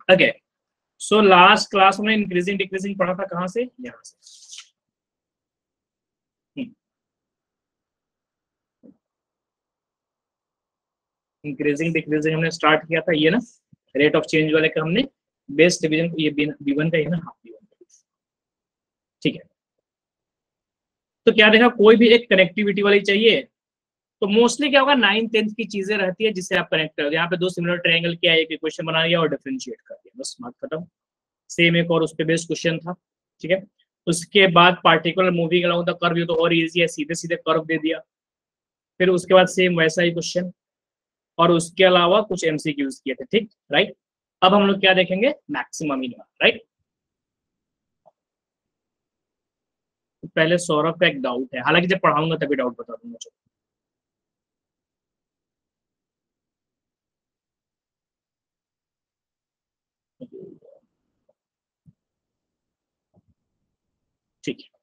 Okay, so last class में increasing decreasing पढ़ा था, कहां से, यहां से। इंक्रीजिंग डिक्रीजिंग हमने स्टार्ट किया था, ये ना रेट ऑफ चेंज वाले का हमने बेस डिवीजन, ये B1 का, ये ना हाफ B1 का, ठीक है। तो क्या देखा, कोई भी एक कनेक्टिविटी वाली चाहिए तो मोस्टली क्या होगा, 9th-10th की चीजें रहती है जिससे आप कनेक्ट कर, यहाँ पे दो सिमिलर ट्रायंगल किया, एक इक्वेशन बना दिया और डिफरेंशिएट कर दिया, बस बात खत्म। सेम एक और उस पे बेस्ड क्वेश्चन था, ठीक है। उसके बाद particular moving along the curve, ये तो और इजी है, सीधे सीधे कर्व दे दिया। फिर उसके बाद सेम वैसा ही क्वेश्चन, और उसके अलावा कुछ एमसीक्यूज किए थे, ठीक, राइट। अब हम लोग क्या देखेंगे, मैक्सिमम मिनिमम, राइट। पहले सौरभ का एक डाउट है, हालांकि जब पढ़ाऊंगा तभी डाउट बता दूंगा। ठीक है,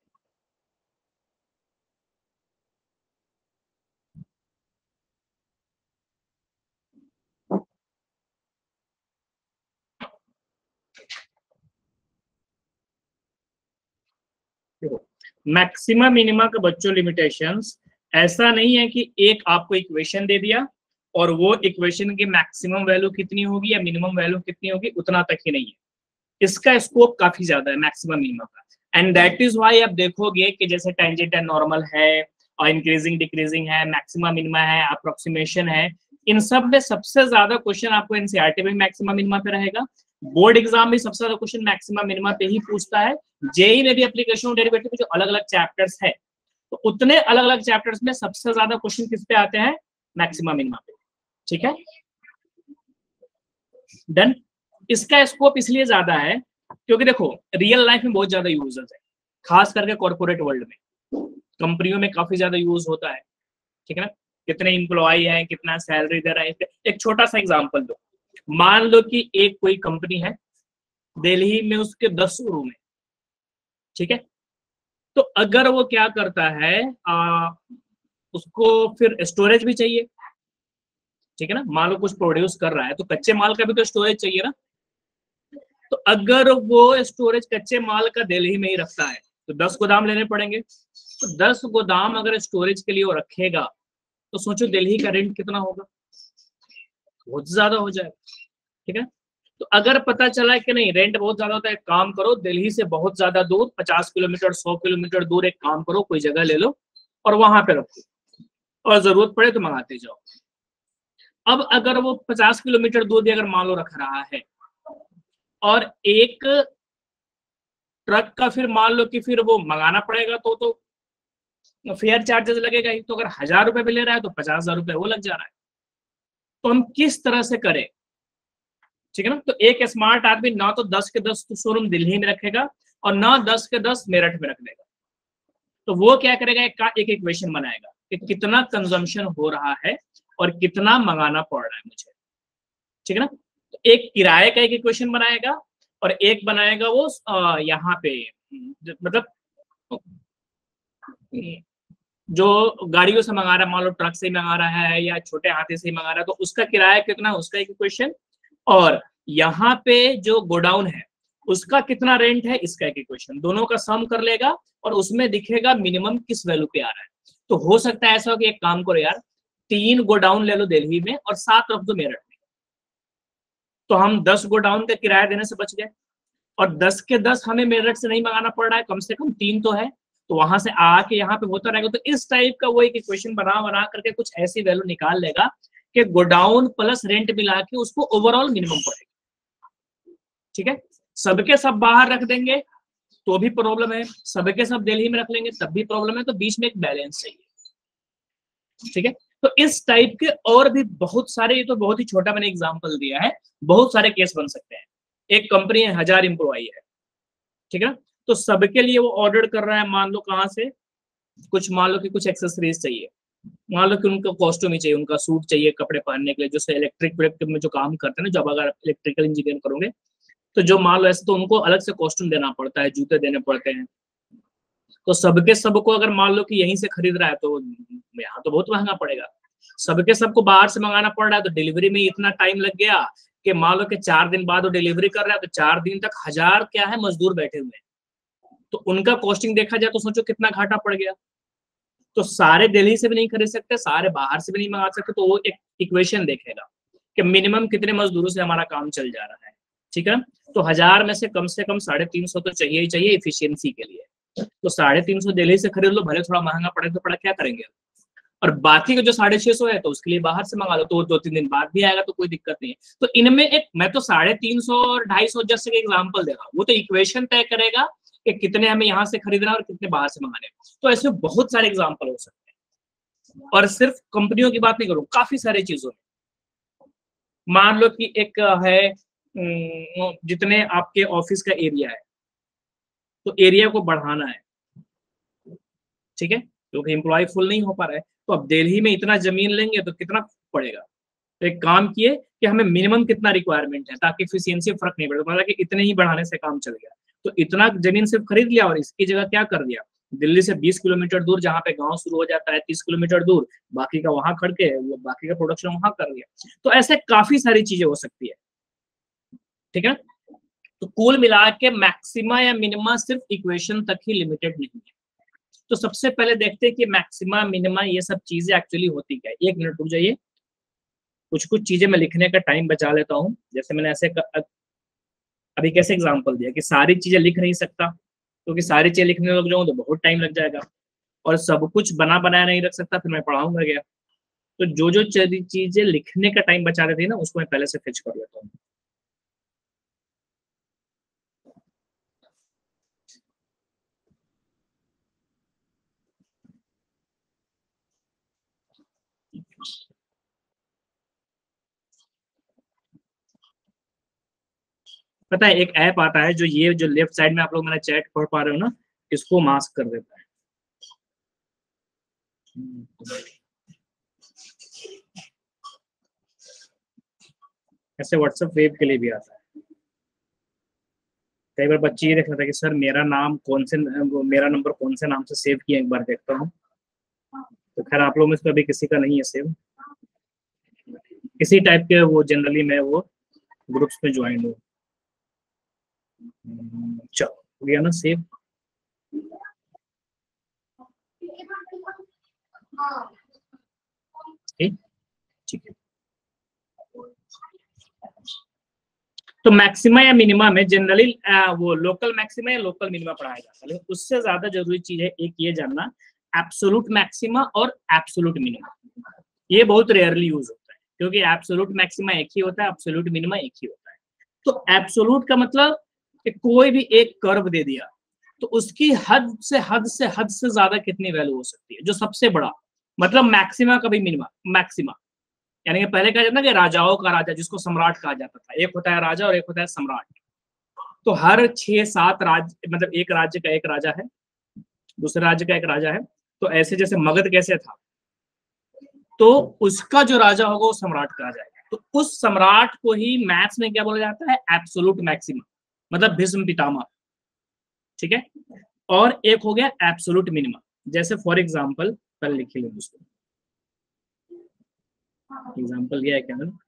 मैक्सिमम मिनिमा का बच्चों लिमिटेशंस ऐसा नहीं है कि एक आपको इक्वेशन दे दिया और वो इक्वेशन की मैक्सिमम वैल्यू कितनी होगी या मिनिमम वैल्यू कितनी होगी, उतना तक ही नहीं है। इसका स्कोप काफी ज्यादा है मैक्सिमम मिनिमम का, एंड दैट इज व्हाई आप देखोगे कि जैसे टेंजेंट एंड नॉर्मल है और इंक्रीजिंग डिक्रीजिंग है, मैक्सिमम मिनिमा है, अप्रोक्सीमेशन है, इन सब में सबसे ज्यादा क्वेश्चन आपको एनसीईआरटी में मैक्सिमम मिनिमा पे रहेगा। बोर्ड एग्जाम में सबसे ज्यादा क्वेश्चन मैक्सिमम मिनिमा पे ही पूछता है। जेई में भी एप्लीकेशन डेरिवेटिव जो अलग अलग चैप्टर्स है, तो उतने अलग अलग चैप्टर्स में सबसे ज्यादा क्वेश्चन किस पे आते हैं, मैक्सिमम मिनिमा पे, ठीक है। डन। इसका स्कोप इसलिए ज्यादा है क्योंकि देखो रियल लाइफ में बहुत ज्यादा यूजेस है, खास करके कॉर्पोरेट वर्ल्ड में, कंपनियों में काफी ज्यादा यूज होता है, ठीक है ना। कितने एम्प्लॉय हैं, कितना सैलरी दे रहा है। एक छोटा सा एग्जांपल दो, मान लो कि एक कोई कंपनी है दिल्ली में, उसके 10 शोरूम है, ठीक है। तो अगर वो क्या करता है, उसको फिर स्टोरेज भी चाहिए, ठीक है ना। मान लो कुछ प्रोड्यूस कर रहा है तो कच्चे माल का भी तो स्टोरेज चाहिए ना। तो अगर वो स्टोरेज कच्चे माल का दिल्ली में ही रखता है तो 10 गोदाम लेने पड़ेंगे। तो 10 गोदाम अगर स्टोरेज के लिए वो रखेगा तो सोचो दिल्ली का रेंट कितना होगा, बहुत ज्यादा हो जाएगा, ठीक है। तो अगर पता चला कि नहीं रेंट बहुत ज्यादा होता है, काम करो दिल्ली से बहुत ज्यादा दूर 50 किलोमीटर 100 किलोमीटर दूर एक काम करो, कोई जगह ले लो और वहां पे रखो, और जरूरत पड़े तो मंगाते जाओ। अब अगर वो 50 किलोमीटर दूर भी अगर मान लो रख रहा है और एक ट्रक का फिर मान लो कि फिर वो मंगाना पड़ेगा तो फेयर चार्जेस लगेगा ही। तो अगर 1000 रुपए भी ले रहा है तो 50,000 रुपए वो लग जा रहा है। तो हम किस तरह से करें, ठीक है ना। तो एक स्मार्ट आदमी ना तो 10 के 10 शोरूम दिल्ली में रखेगा और ना 10 के 10 मेरठ में रख देगा। तो वो क्या करेगा, एक इक्वेशन बनाएगा कि कितना कंजम्पशन हो रहा है और कितना मंगाना पड़ रहा है मुझे, ठीक है ना। तो एक किराए का एक इक्वेशन बनाएगा और एक बनाएगा वो यहाँ पे, मतलब जो गाड़ियों से मंगा रहा है, मान लो ट्रक से मंगा रहा है या छोटे हाथी से मंगा रहा है, तो उसका किराया कितना, उसका एक इक्वेशन। और यहाँ पे जो गोडाउन है उसका कितना रेंट है, इसका एक इक्वेशन। दोनों का सम कर लेगा और उसमें दिखेगा मिनिमम किस वैल्यू पे आ रहा है। तो हो सकता है ऐसा हो कि एक काम करो यार, 3 गोडाउन ले लो दिल्ली में और 7 रख दो मेरठ में, तो हम 10 गोडाउन का किराया देने से बच गए और 10 के 10 हमें मेरठ से नहीं मंगाना पड़ रहा है, कम से कम 3 तो है, तो वहां से आके यहाँ पे होता रहेगा। तो इस टाइप का वो एक इक्वेशन बना करके कुछ ऐसी वैल्यू निकाल लेगा कि गोडाउन प्लस रेंट मिला के उसको ओवरऑल मिनिमम पड़ेगा, ठीक है। सबके सब बाहर रख देंगे तो भी प्रॉब्लम है, सबके सब दिल्ली में रख लेंगे तब भी प्रॉब्लम है, तो बीच में एक बैलेंस चाहिए, ठीक है। तो इस टाइप के और भी बहुत सारे, ये तो बहुत ही छोटा मैंने एग्जांपल दिया है, बहुत सारे केस बन सकते हैं। एक कंपनी है 1000 एम्प्लॉई है, ठीक है। तो सबके लिए वो ऑर्डर कर रहा है, मान लो कहाँ से, कुछ मान लो कि कुछ एक्सेसरीज चाहिए, मान लो कि उनका कॉस्ट्यूम ही चाहिए, उनका सूट चाहिए कपड़े पहनने के लिए, जो इलेक्ट्रिक में जो काम करते हैं ना, जब अगर इलेक्ट्रिकल इंजीनियर करोगे तो जो मान लो ऐसे, तो उनको अलग से कॉस्ट्यूम देना पड़ता है, जूते देने पड़ते हैं। तो सबके सबको अगर मान लो कि यहीं से खरीद रहा है तो यहाँ तो बहुत महंगा पड़ेगा। सबके सबको बाहर से मंगाना पड़ रहा है तो डिलीवरी में इतना टाइम लग गया कि मान लो कि 4 दिन बाद वो डिलीवरी कर रहा है, तो 4 दिन तक 1000 क्या है मजदूर बैठे हुए हैं, तो उनका कॉस्टिंग देखा जाए तो सोचो कितना घाटा पड़ गया। तो सारे दिल्ली से भी नहीं खरीद सकते, सारे बाहर से भी नहीं मंगा सकते, तो वो एक इक्वेशन देखेगा कि मिनिमम कितने मजदूरों से हमारा काम चल जा रहा है, ठीक है। तो 1000 में से कम 350 तो चाहिए ही चाहिए इफिशियंसी के लिए। तो 350 दिल्ली से खरीद लो, भले थोड़ा महंगा पड़े तो पड़ा, क्या करेंगे। और बाकी का जो 650 है तो उसके लिए बाहर से मंगा लो, तो 2-3 दिन बाद भी आएगा, तो कोई दिक्कत नहीं है। तो इनमें एक, मैं तो 350 और 250 जस्ट एक एग्जाम्पल दे रहा हूँ, वो तो इक्वेशन तय करेगा कि कितने हमें यहाँ से खरीदना और कितने बाहर से मंगाने। तो ऐसे बहुत सारे एग्जाम्पल हो सकते हैं, और सिर्फ कंपनियों की बात नहीं करूँ, काफी सारी चीजों में। मान लो कि एक है जितने आपके ऑफिस का एरिया है, तो एरिया को बढ़ाना है, ठीक है, क्योंकि एम्प्लॉय फुल नहीं हो पा रहा है, तो अब दिल्ली में इतना जमीन लेंगे तो कितना पड़ेगा। तो एक काम किए कि हमें मिनिमम कितना रिक्वायरमेंट है, ताकि एफिशिएंसी फर्क नहीं पड़े, मतलब कि इतने ही बढ़ाने से काम चल गया। तो इतना जमीन सिर्फ खरीद लिया और इसकी जगह क्या कर दिया, दिल्ली से 20 किलोमीटर दूर, जहाँ पे गांव शुरू हो जाता है, 30 किलोमीटर दूर, बाकी का वहां खड़ के वो बाकी का प्रोडक्शन वहां कर दिया। तो ऐसे काफी सारी चीजें हो सकती है, ठीक है। तो कुल मिला के मैक्सिमा या मिनिमा सिर्फ इक्वेशन तक ही लिमिटेड नहीं है। तो सबसे पहले देखते हैं कि मैक्सिमा मिनिमा ये सब चीजें एक्चुअली होती क्या है। 1 मिनट रुक जाइए, कुछ कुछ चीजें मैं लिखने का टाइम बचा लेता हूँ। जैसे मैंने अभी कैसे एग्जांपल दिया कि सारी चीजें लिख नहीं सकता, क्योंकि सारी चीजें लिखने लग जाऊँ तो बहुत टाइम लग जाएगा, और सब कुछ बना बनाया नहीं रख सकता, फिर मैं पढ़ाऊंगा क्या। तो जो जो चीजें लिखने का टाइम बचा रहे थे ना, उसको मैं पहले से फिक्स कर लेता हूँ। पता है एक ऐप आता है जो ये जो लेफ्ट साइड में आप लोग मेरा चैट पढ़ पा रहे हो ना, इसको मास्क कर देता है। ऐसे व्हाट्सएप वेब के लिए भी आता है। कई बार बच्चे ये देख रहे थे कि सर मेरा नाम कौन से, मेरा नंबर कौन से नाम से सेव किया, एक बार देखता हूँ। तो खैर आप लोग में से अभी किसी का नहीं है सेव, इसी टाइप के वो जनरली मैं वो ग्रुप्स में ज्वाइन हूँ। चलो हो गया ना सेव। ठीक है। तो मैक्सिमा या मिनिमा में जनरली वो लोकल मैक्सिमा या लोकल मिनिमा पढ़ाया जाता है, लेकिन उससे ज्यादा जरूरी चीज है एक ये जानना, एब्सोल्यूट मैक्सिमा और एब्सोल्यूट मिनिमा। ये बहुत रेयरली यूज होता है, क्योंकि एब्सोल्यूट मैक्सिमा एक ही होता है, एब्सोल्यूट मिनिमा एक ही होता है। तो एब्सोल्यूट का मतलब कि कोई भी एक कर्व दे दिया, तो उसकी हद से ज्यादा कितनी वैल्यू हो सकती है, जो सबसे बड़ा, मतलब मैक्सिमा कभी मिनिमा। मैक्सिमा यानी कि पहले कहा जाता है कि राजाओं का राजा, जिसको सम्राट कहा जाता था, एक होता है राजा और एक होता है सम्राट। तो हर 6-7 राज्य, मतलब एक राज्य का एक राजा है, दूसरे राज्य का एक राजा है। तो ऐसे जैसे मगध कैसे था, तो उसका जो राजा होगा वो सम्राट कहा जाएगा। तो उस सम्राट को ही मैथ्स में क्या बोला जाता है, एब्सोल्यूट मैक्सिमा, मतलब भीष्म पितामह, ठीक है। और एक हो गया एब्सोल्यूट मिनिमा, जैसे फॉर एग्जाम्पल पहले लिख लेंगे उसको, एग्जाम्पल दिया है क्या मैंने।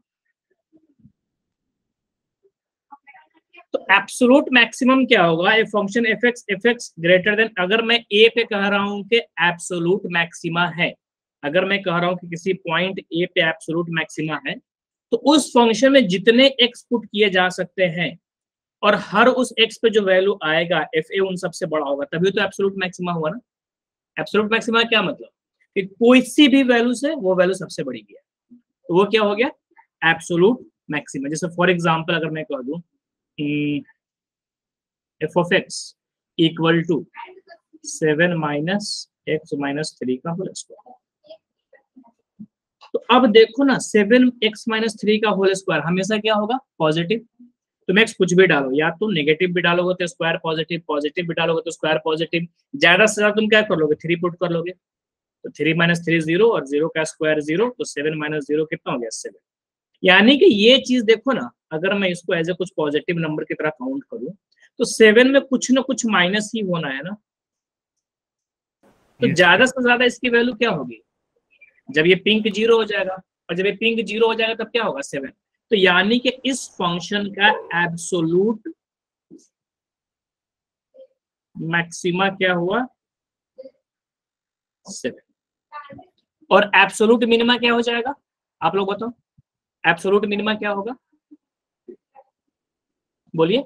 तो एब्सोल्यूट मैक्सिमम क्या होगा, a function f x greater than, अगर मैं ए पे कह रहा हूं कि एब्सोल्यूट मैक्सिमा है, अगर मैं कह रहा हूं कि किसी पॉइंट ए पे एब्सोल्यूट मैक्सिमा है, तो उस फंक्शन में जितने एक्स पुट किए जा सकते हैं, और हर उस एक्स पे जो वैल्यू आएगा एफ ए उन सबसे बड़ा होगा, तभी तो एब्सोल्यूट मैक्सिमा हुआ ना। एब्सोल्यूट मैक्सिमा क्या मतलब कि कोई सी भी वैल्यू से वो वैल्यू सबसे बड़ी है, तो वो क्या हो गया, एब्सोल्यूट मैक्सिमा। जैसे फॉर एग्जांपल अगर मैं कह दूं f of x equal to 7 - x - 3 का होल स्क्वायर। तो अब देखो ना, 7x - 3 का होल स्क्वायर हमेशा क्या होगा, पॉजिटिव। तुम एक्स कुछ भी डालो, या तुम नेगेटिव भी डालोगे तो स्क्वायर पॉजिटिव, पॉजिटिव भी डालोगे तो स्क्वायर पॉजिटिव। ज्यादा से ज्यादा तुम क्या कर लोगे, 3 पुट कर लोगे, तो 3 - 3 0, और 0 का स्क्वायर 0, तो 7 - 0 कितना हो गया, 7। यानी कि ये चीज देखो ना, अगर मैं इसको एज ए कुछ पॉजिटिव नंबर की तरह काउंट करूं, तो 7 में कुछ ना कुछ माइनस ही होना है ना। तो ज्यादा से ज्यादा इसकी वैल्यू क्या होगी, जब ये पिंक 0 हो जाएगा, और जब ये पिंक 0 हो जाएगा तब क्या होगा, 7। तो यानी कि इस फंक्शन का एब्सोल्यूट मैक्सिमा क्या हुआ 7, और एब्सोल्यूट मिनिमा क्या हो जाएगा, आप लोग बताओ एब्सोल्यूट मिनिमा क्या होगा, बोलिए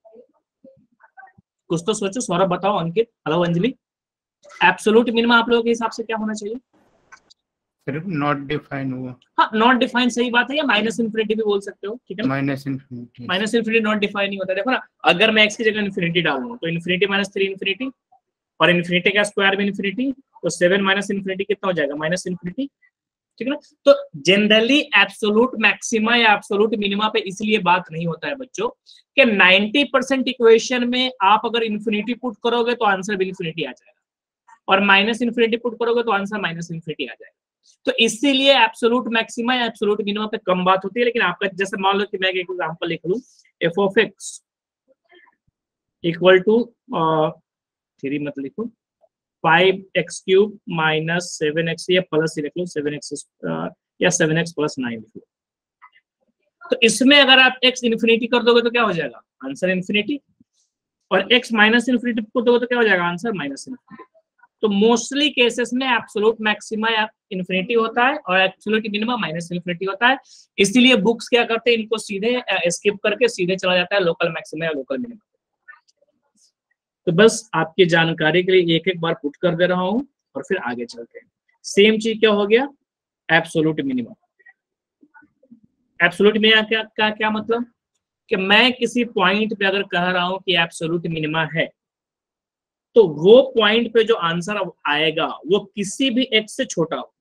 कुछ तो सोचो, सौरभ बताओ, Ankit, hello Anjali, absolute minima आप लोगों के हिसाब से क्या होना चाहिए? सिर्फ नॉट डिफाइन हुआ। हाँ नॉट डिफाइन सही बात है, या माइनस इन्फिनिटी भी बोल सकते हो, ठीक है ना, minus infinity. Minus infinity not define नहीं होता। देखो ना, अगर मैं एक्स की जगह इन्फिनिटी डालूं तो इन्फिनिटी माइनस 3 इन्फिनिटी, और इन्फिनिटी का स्क्वायर भी इन्फिनिटी, तो 7 माइनस इन्फिनिटी कितना हो जाएगा, माइनस इन्फिनिटी, ठीक है ना। तो जनरली एब्सोल्यूट मैक्सिमा या एब्सोल्यूट मिनिमा पे इसलिए बात नहीं होता है बच्चों कि 90% इक्वेशन में आप अगर इन्फिनिटी पुट करोगे तो आंसर भी इन्फिनिटी आ जाएगा, और माइनस इन्फिनिटी पुट करोगे तो आंसर माइनस इन्फिनिटी आ जाएगा। तो इसीलिए एब्सोल्यूट मैक्सिमा या एब्सोल्यूट मिनिमा पे कम बात होती है। लेकिन आपका जैसे मान लो कि मैं एक एग्जांपल लिख लूं, f of x equal to 3 मत लिखो, 5x³ माइनस 7x, या प्लस लिख लो 7x या 7x प्लस 9 लिख लो। तो इसमें अगर आप x इन्फिनिटी कर दोगे तो क्या हो जाएगा, आंसर इन्फिनिटी, और x माइनस इन्फिनिटी कर दोगे तो क्या हो जाएगा, आंसर माइनस इन्फिनिटी। तो मोस्टली केसेस में एब्सोल्यूट मैक्सिमा या इन्फिनिटी होता है और एब्सोल्यूट मिनिमा माइनस इन्फिनिटी होता है। इसीलिए बुक्स क्या करते हैं, इनको सीधे स्किप करके सीधे चला जाता है लोकल मैक्सिमा या लोकल मिनिमा। तो बस आपकी जानकारी के लिए एक एक बार पुट कर दे रहा हूं और फिर आगे चलते हैं। सेम चीज क्या हो गया, एब्सोल्यूट मिनिमा। एब्सोल्यूट मिनिमा का क्या मतलब कि मैं किसी पॉइंट पे अगर कह रहा हूं कि एब्सोल्यूट मिनिमा है, तो वो पॉइंट पे जो आंसर आएगा वो किसी भी एक्स से छोटा हो।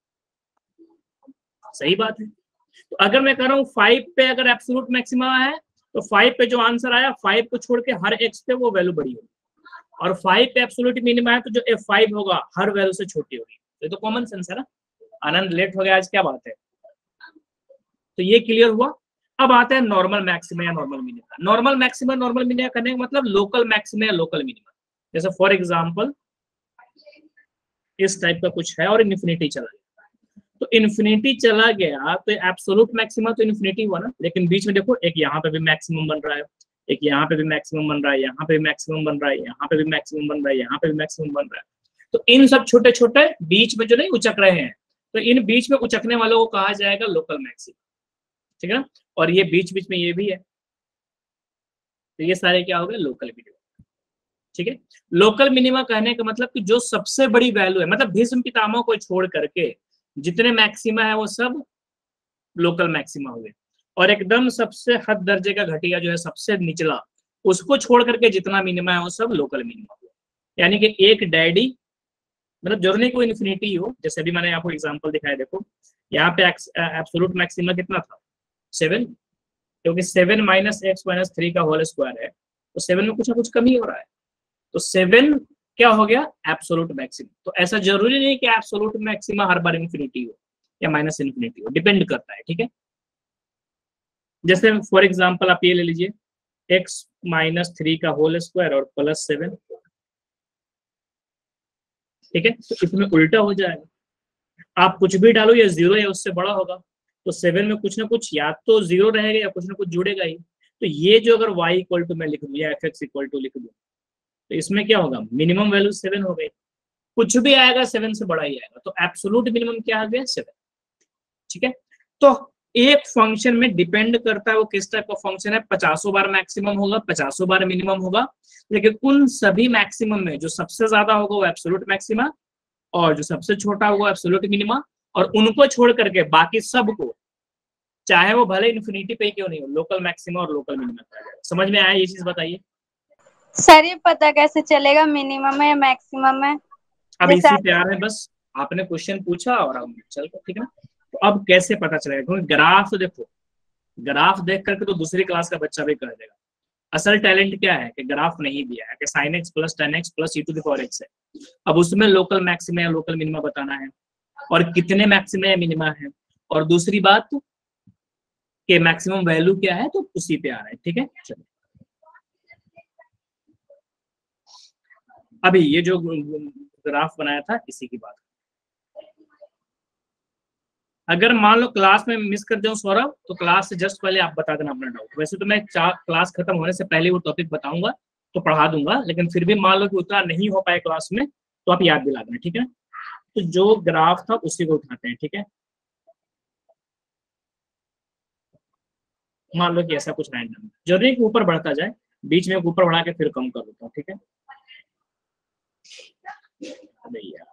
सही बात है। तो अगर मैं कह रहा हूं 5 पे अगर एब्सोल्यूट मैक्सिमा है, तो 5 पे जो आंसर आया 5 को छोड़ के हर एक्स पे वो वैल्यू बड़ी होगी, और 5 पे एब्सोल्यूट मिनिमा है तो जो f5 होगा हर वैल्यू से छोटी होगी। तो ये तो कॉमन सेंस है ना। आनंद लेट हो गया आज, क्या बात है। तो ये क्लियर हुआ। अब आता है नॉर्मल मैक्सिमा या normal minima. Normal maxima normal minima करने का मतलब लोकल मैक्सिमा या लोकल मिनिमा। जैसे फॉर एग्जांपल इस टाइप का कुछ है और इन्फिनिटी चला गया, तो इन्फिनिटी चला गया तो एब्सोल्यूट मैक्सिमा तो इन्फिनिटी हुआ ना, लेकिन बीच में देखो एक यहाँ पे भी मैक्सिमम बन रहा है, एक यहाँ पे भी मैक्सिमम बन रहा है, यहाँ पे भी मैक्सिमम बन रहा है, यहाँ पे भी मैक्सिमम बन रहा है, यहाँ पे भी मैक्सिमम बन रहा है। तो इन सब छोटे छोटे बीच में जो नहीं उचक रहे हैं, तो इन बीच में उचकने वालों को कहा जाएगा लोकल मैक्सिमम, ठीक है ना। और ये बीच बीच में ये भी है, तो ये सारे क्या हो गए, लोकल मिनिमा, ठीक है। लोकल मिनिमा कहने का मतलब कि जो सबसे बड़ी वैल्यू है, मतलब भीष्म पितामह को छोड़ करके जितने मैक्सिमा है वो सब लोकल मैक्सिमा हुए, और एकदम सबसे हद दर्जे का घटिया जो है सबसे निचला, उसको छोड़ करके जितना मिनिमा है वो सब लोकल मिनिमा हुआ। यानी कि एक डैडी, मतलब जरूरी कोई इन्फिनिटी हो, जैसे अभी मैंने आपको एग्जांपल दिखाया, देखो यहाँ पे एब्सोल्यूट मैक्सिमा कितना था 7, क्योंकि 7 माइनस एक्स माइनस 3 का होल स्क्वायर है, तो 7 में कुछ ना कुछ कमी हो रहा है, तो 7 क्या हो गया, एब्सोल्यूट मैक्सिमा। तो ऐसा जरूरी नहीं कि एब्सोल्यूट मैक्सिमा हर बार इन्फिनिटी हो या माइनस इन्फिनिटी हो, डिपेंड करता है, ठीक है। जैसे फॉर एग्जांपल आप ये ले लीजिए, एक्स माइनस 3 का होल स्क्वायर और प्लस 7, ठीक है। तो इसमें उल्टा हो जाएगा, आप कुछ भी डालो या जीरो या उससे बड़ा होगा, तो 7 में कुछ ना कुछ या तो जीरो रहेगा या कुछ ना कुछ जुड़ेगा ही। तो ये जो अगर y इक्वल टू मैं लिख दूं या एफ एक्स इक्वल टू लिख दूं, तो इसमें क्या होगा, मिनिमम वैल्यू 7 हो गई, कुछ भी आएगा 7 से बड़ा ही आएगा, तो एब्सोल्यूट मिनिमम क्या आ गया 7, ठीक है। तो एक फंक्शन में डिपेंड करता है वो किस टाइप का फंक्शन है, 50 बार मैक्सिमम होगा, 50 बार मिनिमम होगा, लेकिन उन सभी मैक्सिमम में जो सबसे ज्यादा होगा वो एब्सोल्यूट मैक्सिमा, और जो सबसे छोटा होगा एब्सोल्यूट मिनिमा, और उनको छोड़ करके बाकी सबको, चाहे वो भले इन्फिनिटी पे क्यों नहीं हो, लोकल मैक्सिमा और लोकल मिनिमा। समझ में आया ये चीज, बताइए। सर ये पता कैसे चलेगा मिनिमम है या मैक्सिमम है? अब इसी पे आ रहे हैं, बस आपने क्वेश्चन पूछा और हम चल कर, ठीक है ना। तो अब कैसे पता चलेगा, क्योंकि ग्राफ देखो, ग्राफ देख करके तो दूसरी क्लास का बच्चा भी कर देगा। असल टैलेंट क्या है कि ग्राफ नहीं दिया है कि sin x plus tan x plus e to the power x है, अब उसमें लोकल मैक्सिमा या लोकल मिनिमा बताना है, और कितने मैक्सिमा या मिनिमा है, और दूसरी बात कि मैक्सिमम वैल्यू क्या है, तो उसी पे आ रहा है, ठीक है। चलिए अभी ये जो ग्राफ बनाया था इसी की बात, अगर मान लो क्लास में मिस कर जाऊं सौरभ, तो क्लास से जस्ट पहले आप बता देना अपना डाउट। वैसे तो मैं क्लास खत्म होने से पहले वो टॉपिक बताऊंगा तो पढ़ा दूंगा, लेकिन फिर भी मान लो कि उतना नहीं हो पाए क्लास में तो आप याद दिला देना, ठीक है। तो जो ग्राफ था उसी को उठाते हैं, ठीक है। मान लो कि ऐसा कुछ रैंडम, जरूरी कि ऊपर बढ़ता जाए, बीच में ऊपर बढ़ा के फिर कम कर देता हूँ, ठीक है। अरे यार,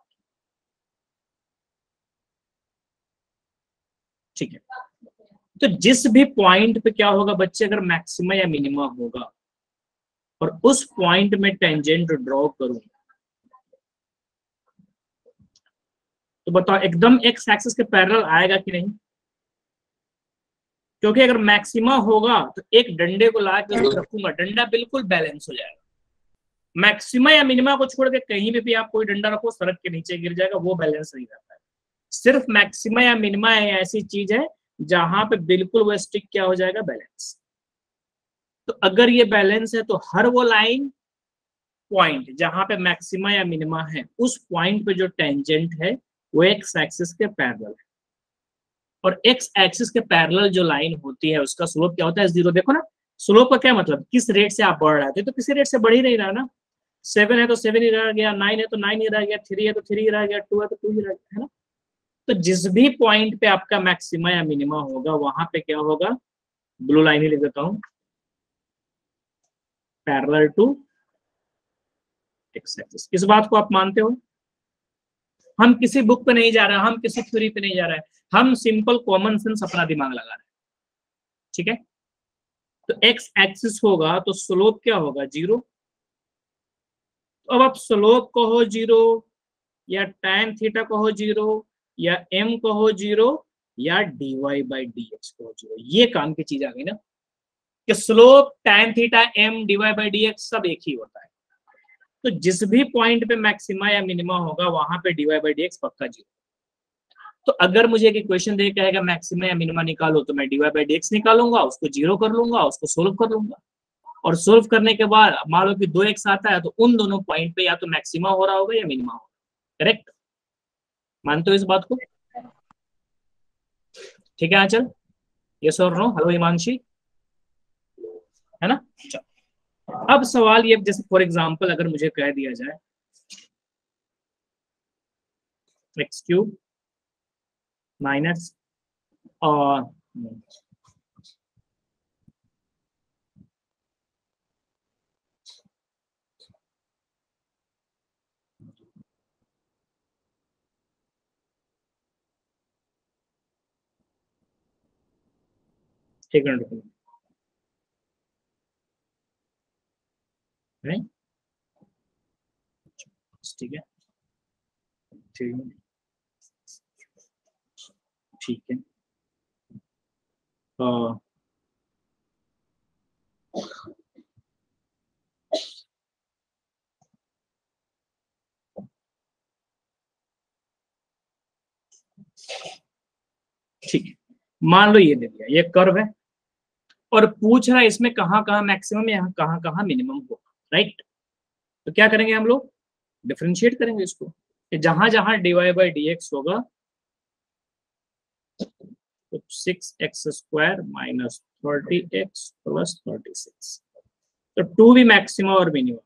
ठीक है। तो जिस भी पॉइंट पे क्या होगा बच्चे, अगर मैक्सिमा या मिनिमा होगा और उस पॉइंट में टेंजेंट ड्रॉ करूं, तो बताओ एकदम एक्स एक्सिस के पैरेलल आएगा कि नहीं? क्योंकि अगर मैक्सिमा होगा तो एक डंडे को ला के रखूंगा, डंडा बिल्कुल बैलेंस हो जाएगा। मैक्सिमा या मिनिमा को छोड़ के कहीं भी आप कोई डंडा रखो, सड़क के नीचे गिर जाएगा, वो बैलेंस नहीं रहता है। सिर्फ मैक्सिमा या मिनिमा ऐसी चीज है जहां पे बिल्कुल वो स्टिक क्या हो जाएगा, बैलेंस। तो अगर ये बैलेंस है तो हर वो लाइन पॉइंट जहां पे मैक्सिमा या मिनिमा है, उस पॉइंट पे जो टेंजेंट है वो एक्स एक्सिस के पैरेलल है। और एक्स एक्सिस के पैरेलल जो लाइन होती है उसका स्लोप क्या होता है, 0। देखो ना, स्लोप का क्या मतलब, किस रेट से आप बढ़ रहे थे, तो किसी रेट से बढ़ ही नहीं रहा ना। 7 है तो 7 ही रह गया, 9 है तो 9 ही रह गया, 3 है तो 3 ही रह गया, 2 है तो 2 ही रह गया, है ना। तो जिस भी पॉइंट पे आपका मैक्सिमा या मिनिमा होगा वहां पे क्या होगा, ब्लू लाइन ही लिख देता हूं, पैरेलल टू एक्स एक्सिस। इस बात को आप मानते हो? हम किसी बुक पे नहीं जा रहे हैं, हम किसी थ्योरी पे नहीं जा रहे हैं, हम सिंपल कॉमन सेंस अपना दिमाग लगा रहे हैं, ठीक है। तो एक्स एक्सिस होगा तो स्लोप क्या होगा, 0। तो अब आप स्लोप कहो 0, या tan थीटा कहो 0, या m कहो 0, या dy/dx कहो 0, ये काम की चीज आ गई ना, कि slope tan theta m dy/dx सब एक ही होता है। तो जिस भी पॉइंट पे मैक्सिमा या मिनिमा होगा वहां पे dy/dx पक्का 0। तो अगर मुझे एक इक्वेशन दे के कहेगा मैक्सिमा या मिनिमा निकालो, तो मैं dy/dx निकालूंगा, उसको 0 कर लूंगा, उसको सोल्व कर लूंगा। और सोल्व करने के बाद मान लो कि 2x आता है, तो उन दोनों पॉइंट पे या तो मैक्सिमा हो रहा होगा या मिनिमा होगा, करेक्ट? मानते हो इस बात को? ठीक है आंचल, यस और नो? हेलो हिमांशी, है ना। चलो अब सवाल ये, जैसे फॉर एग्जांपल अगर मुझे कह दिया जाए x³ माइनस और एक मिनट, ठीक है, ठीक है। ठीक है, मान लो ये दे दिया, ये कर्व है और पूछ रहा है इसमें कहाँ कहाँ मैक्सिमम या कहाँ कहाँ मिनिमम होगा, राइट। तो क्या करेंगे हम लोग, डिफरेंशिएट करेंगे इसको, कि जहां जहां dy/dx होगा तो 6x² माइनस 30x प्लस 36, तो 2 भी मैक्सिमम और मिनिमम।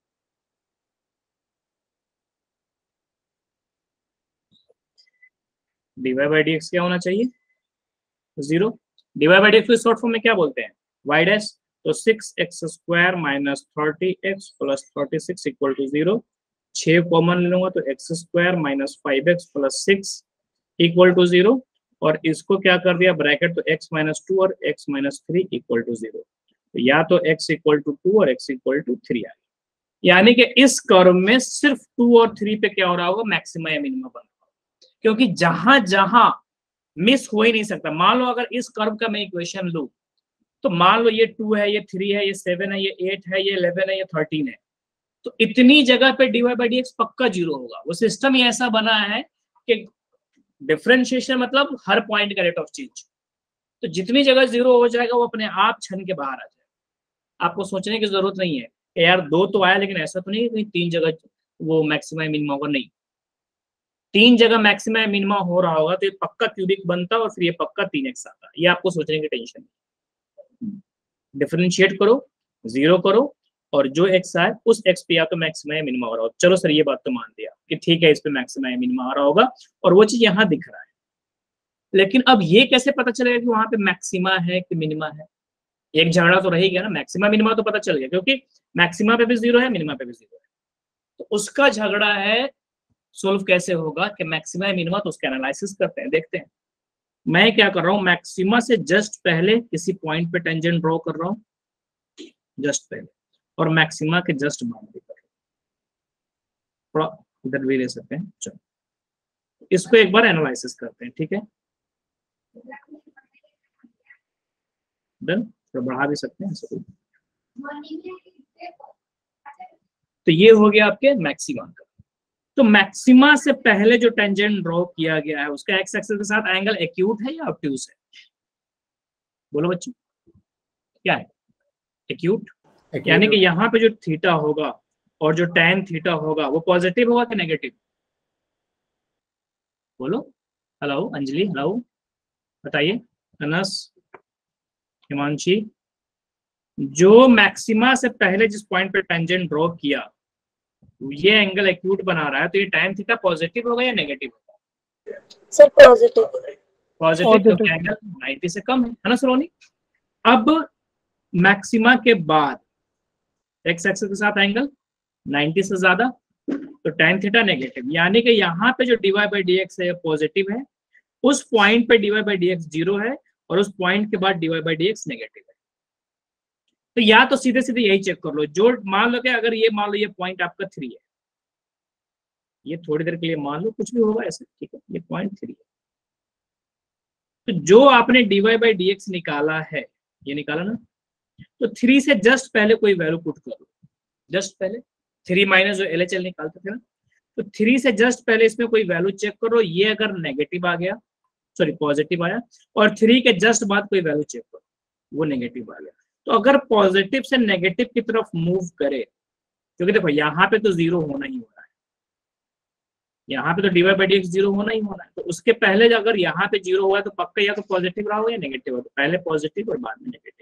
dy/dx क्या होना चाहिए, 0। dy/dx को शॉर्ट फॉर्म में क्या बोलते हैं, y डैश। तो 6x² minus 30x plus 36 equal to 0। 6 common ले लूंगा तो x² minus 5x plus 6 equal to 0। और इसको क्या कर दिया ब्रैकेट, तो x माइनस 2 और x माइनस 3 इक्वल टू 0। तो या तो x इक्वल टू 2 और x इक्वल टू 3 आ गया। यानी कि इस कर्व में सिर्फ 2 और 3 पे क्या हो रहा होगा, मैक्सिमा या मिनिमा बन रहा होगा, क्योंकि जहां जहां मिस हो ही नहीं सकता। मान लो अगर इस कर्व का मैं इक्वेशन लूं, तो मान लो ये 2 है, ये 3 है, ये 7 है, ये 8 है, ये 11 है, ये 13 है, तो इतनी जगह पे dy/dx पक्का 0 होगा। वो सिस्टम ही ऐसा बना है कि डिफरेंशिएशन मतलब हर पॉइंट का रेट ऑफ चेंज, तो जितनी जगह 0 हो जाएगा वो अपने आप छन के बाहर आ जाएगा। आपको सोचने की जरूरत नहीं है कि यार 2 तो आया, लेकिन ऐसा तो नहीं है 3 जगह वो मैक्सिमम मिनिमम होगा, नहीं। 3 जगह मैक्सिमा या मिनिमा हो रहा होगा तो ये पक्का क्यूबिक बनता और फिर ये पक्का 3x आता। ये आपको सोचने की टेंशन नहीं। डिफरेंशिएट करो, 0 करो, और जो x आए उस x पे या तो मैक्सिमा या मिनिमा हो रहा हो। चलो सर ये बात तो मान दिया कि ठीक है इस पे मैक्सिमा या मिनिमा आ रहा होगा और वो चीज यहाँ दिख रहा है, लेकिन अब ये कैसे पता चलेगा कि वहां पे मैक्सिमा है कि मिनिमा है? एक झगड़ा तो रही गया ना, मैक्सिमा मिनिमा तो पता चल गया क्योंकि मैक्सिमा पे भी 0 है, मिनिमा पे भी 0 है। तो उसका झगड़ा है सोल्व कैसे होगा कि मैक्सिमा या मिनिमा, तो उसका एनालिसिस करते हैं, देखते हैं। मैं क्या कर रहा हूँ, मैक्सिमा से जस्ट पहले किसी पॉइंट पे टेंजेंट ड्रॉ कर रहा हूँ, जस्ट पहले, और मैक्सिमा के जस्ट बाद भी कर रहा हूँ। थोड़ा इधर भी ले सकते हैं। चलो इसको एक बार एनालिसिस करते हैं, ठीक है? डन, तो बढ़ा भी सकते हैं इसको। तो ये हो गया आपके मैक्सिमा का। तो मैक्सिमा से पहले जो टेंजेंट ड्रॉ किया गया है उसका एक्स एक्सिस के साथ एंगल एक्यूट है या ऑब्ट्यूज है? बोलो बच्चों, क्या है? एक्यूट। यानी कि यहाँ पे जो थीटा होगा और जो tan थीटा होगा वो पॉजिटिव होगा कि नेगेटिव? बोलो। हेलो अंजलि, हेलो बताइए। अनस, हिमांशी, जो मैक्सिमा से पहले जिस पॉइंट पे टेंजेंट ड्रॉ किया ये एंगल एक्यूट बना रहा है, तो ये tan थीटा पॉजिटिव होगा या नेगेटिव होगा? Sir positive. पॉजिटिव, क्योंकि एंगल 90 से कम है ना सलोनी? अब मैक्सिमा के बाद एक्स एक्सिस के साथ एंगल 90 से ज्यादा, तो tan थीटा नेगेटिव, यानी कि यहाँ पे जो dy बाई डी एक्स है पॉजिटिव है, उस पॉइंट पे dy बाई डी एक्स 0 है और उस पॉइंट के बाद dy by d x negative है। तो या तो सीधे सीधे यही चेक कर लो, जो मान लो कि अगर ये मान लो ये पॉइंट आपका 3 है, ये थोड़ी देर के लिए मान लो कुछ भी होगा ऐसे, ठीक है, ये पॉइंट 3 है, तो जो आपने dy बाई डी एक्स निकाला है, ये निकाला ना, तो 3 से जस्ट पहले कोई वैल्यू पुट कर लो, जस्ट पहले 3 माइनस जो LHL निकालते थे ना, तो 3 से जस्ट पहले इसमें कोई वैल्यू चेक करो, ये अगर नेगेटिव आ गया, सॉरी पॉजिटिव आया, और 3 के जस्ट बाद कोई वैल्यू चेक करो वो नेगेटिव आ गया, तो अगर पॉजिटिव से नेगेटिव की तरफ मूव करे, क्योंकि देखो यहाँ पे तो 0 होना ही होना है, यहाँ पे तो dy बाई डी एक्स 0 होना ही होना है, तो उसके पहले अगर यहाँ पे 0 हुआ है तो पक्का या तो पॉजिटिव रहा हो या नेगेटिव हो, तो पहले पॉजिटिव और बाद में नेगेटिव।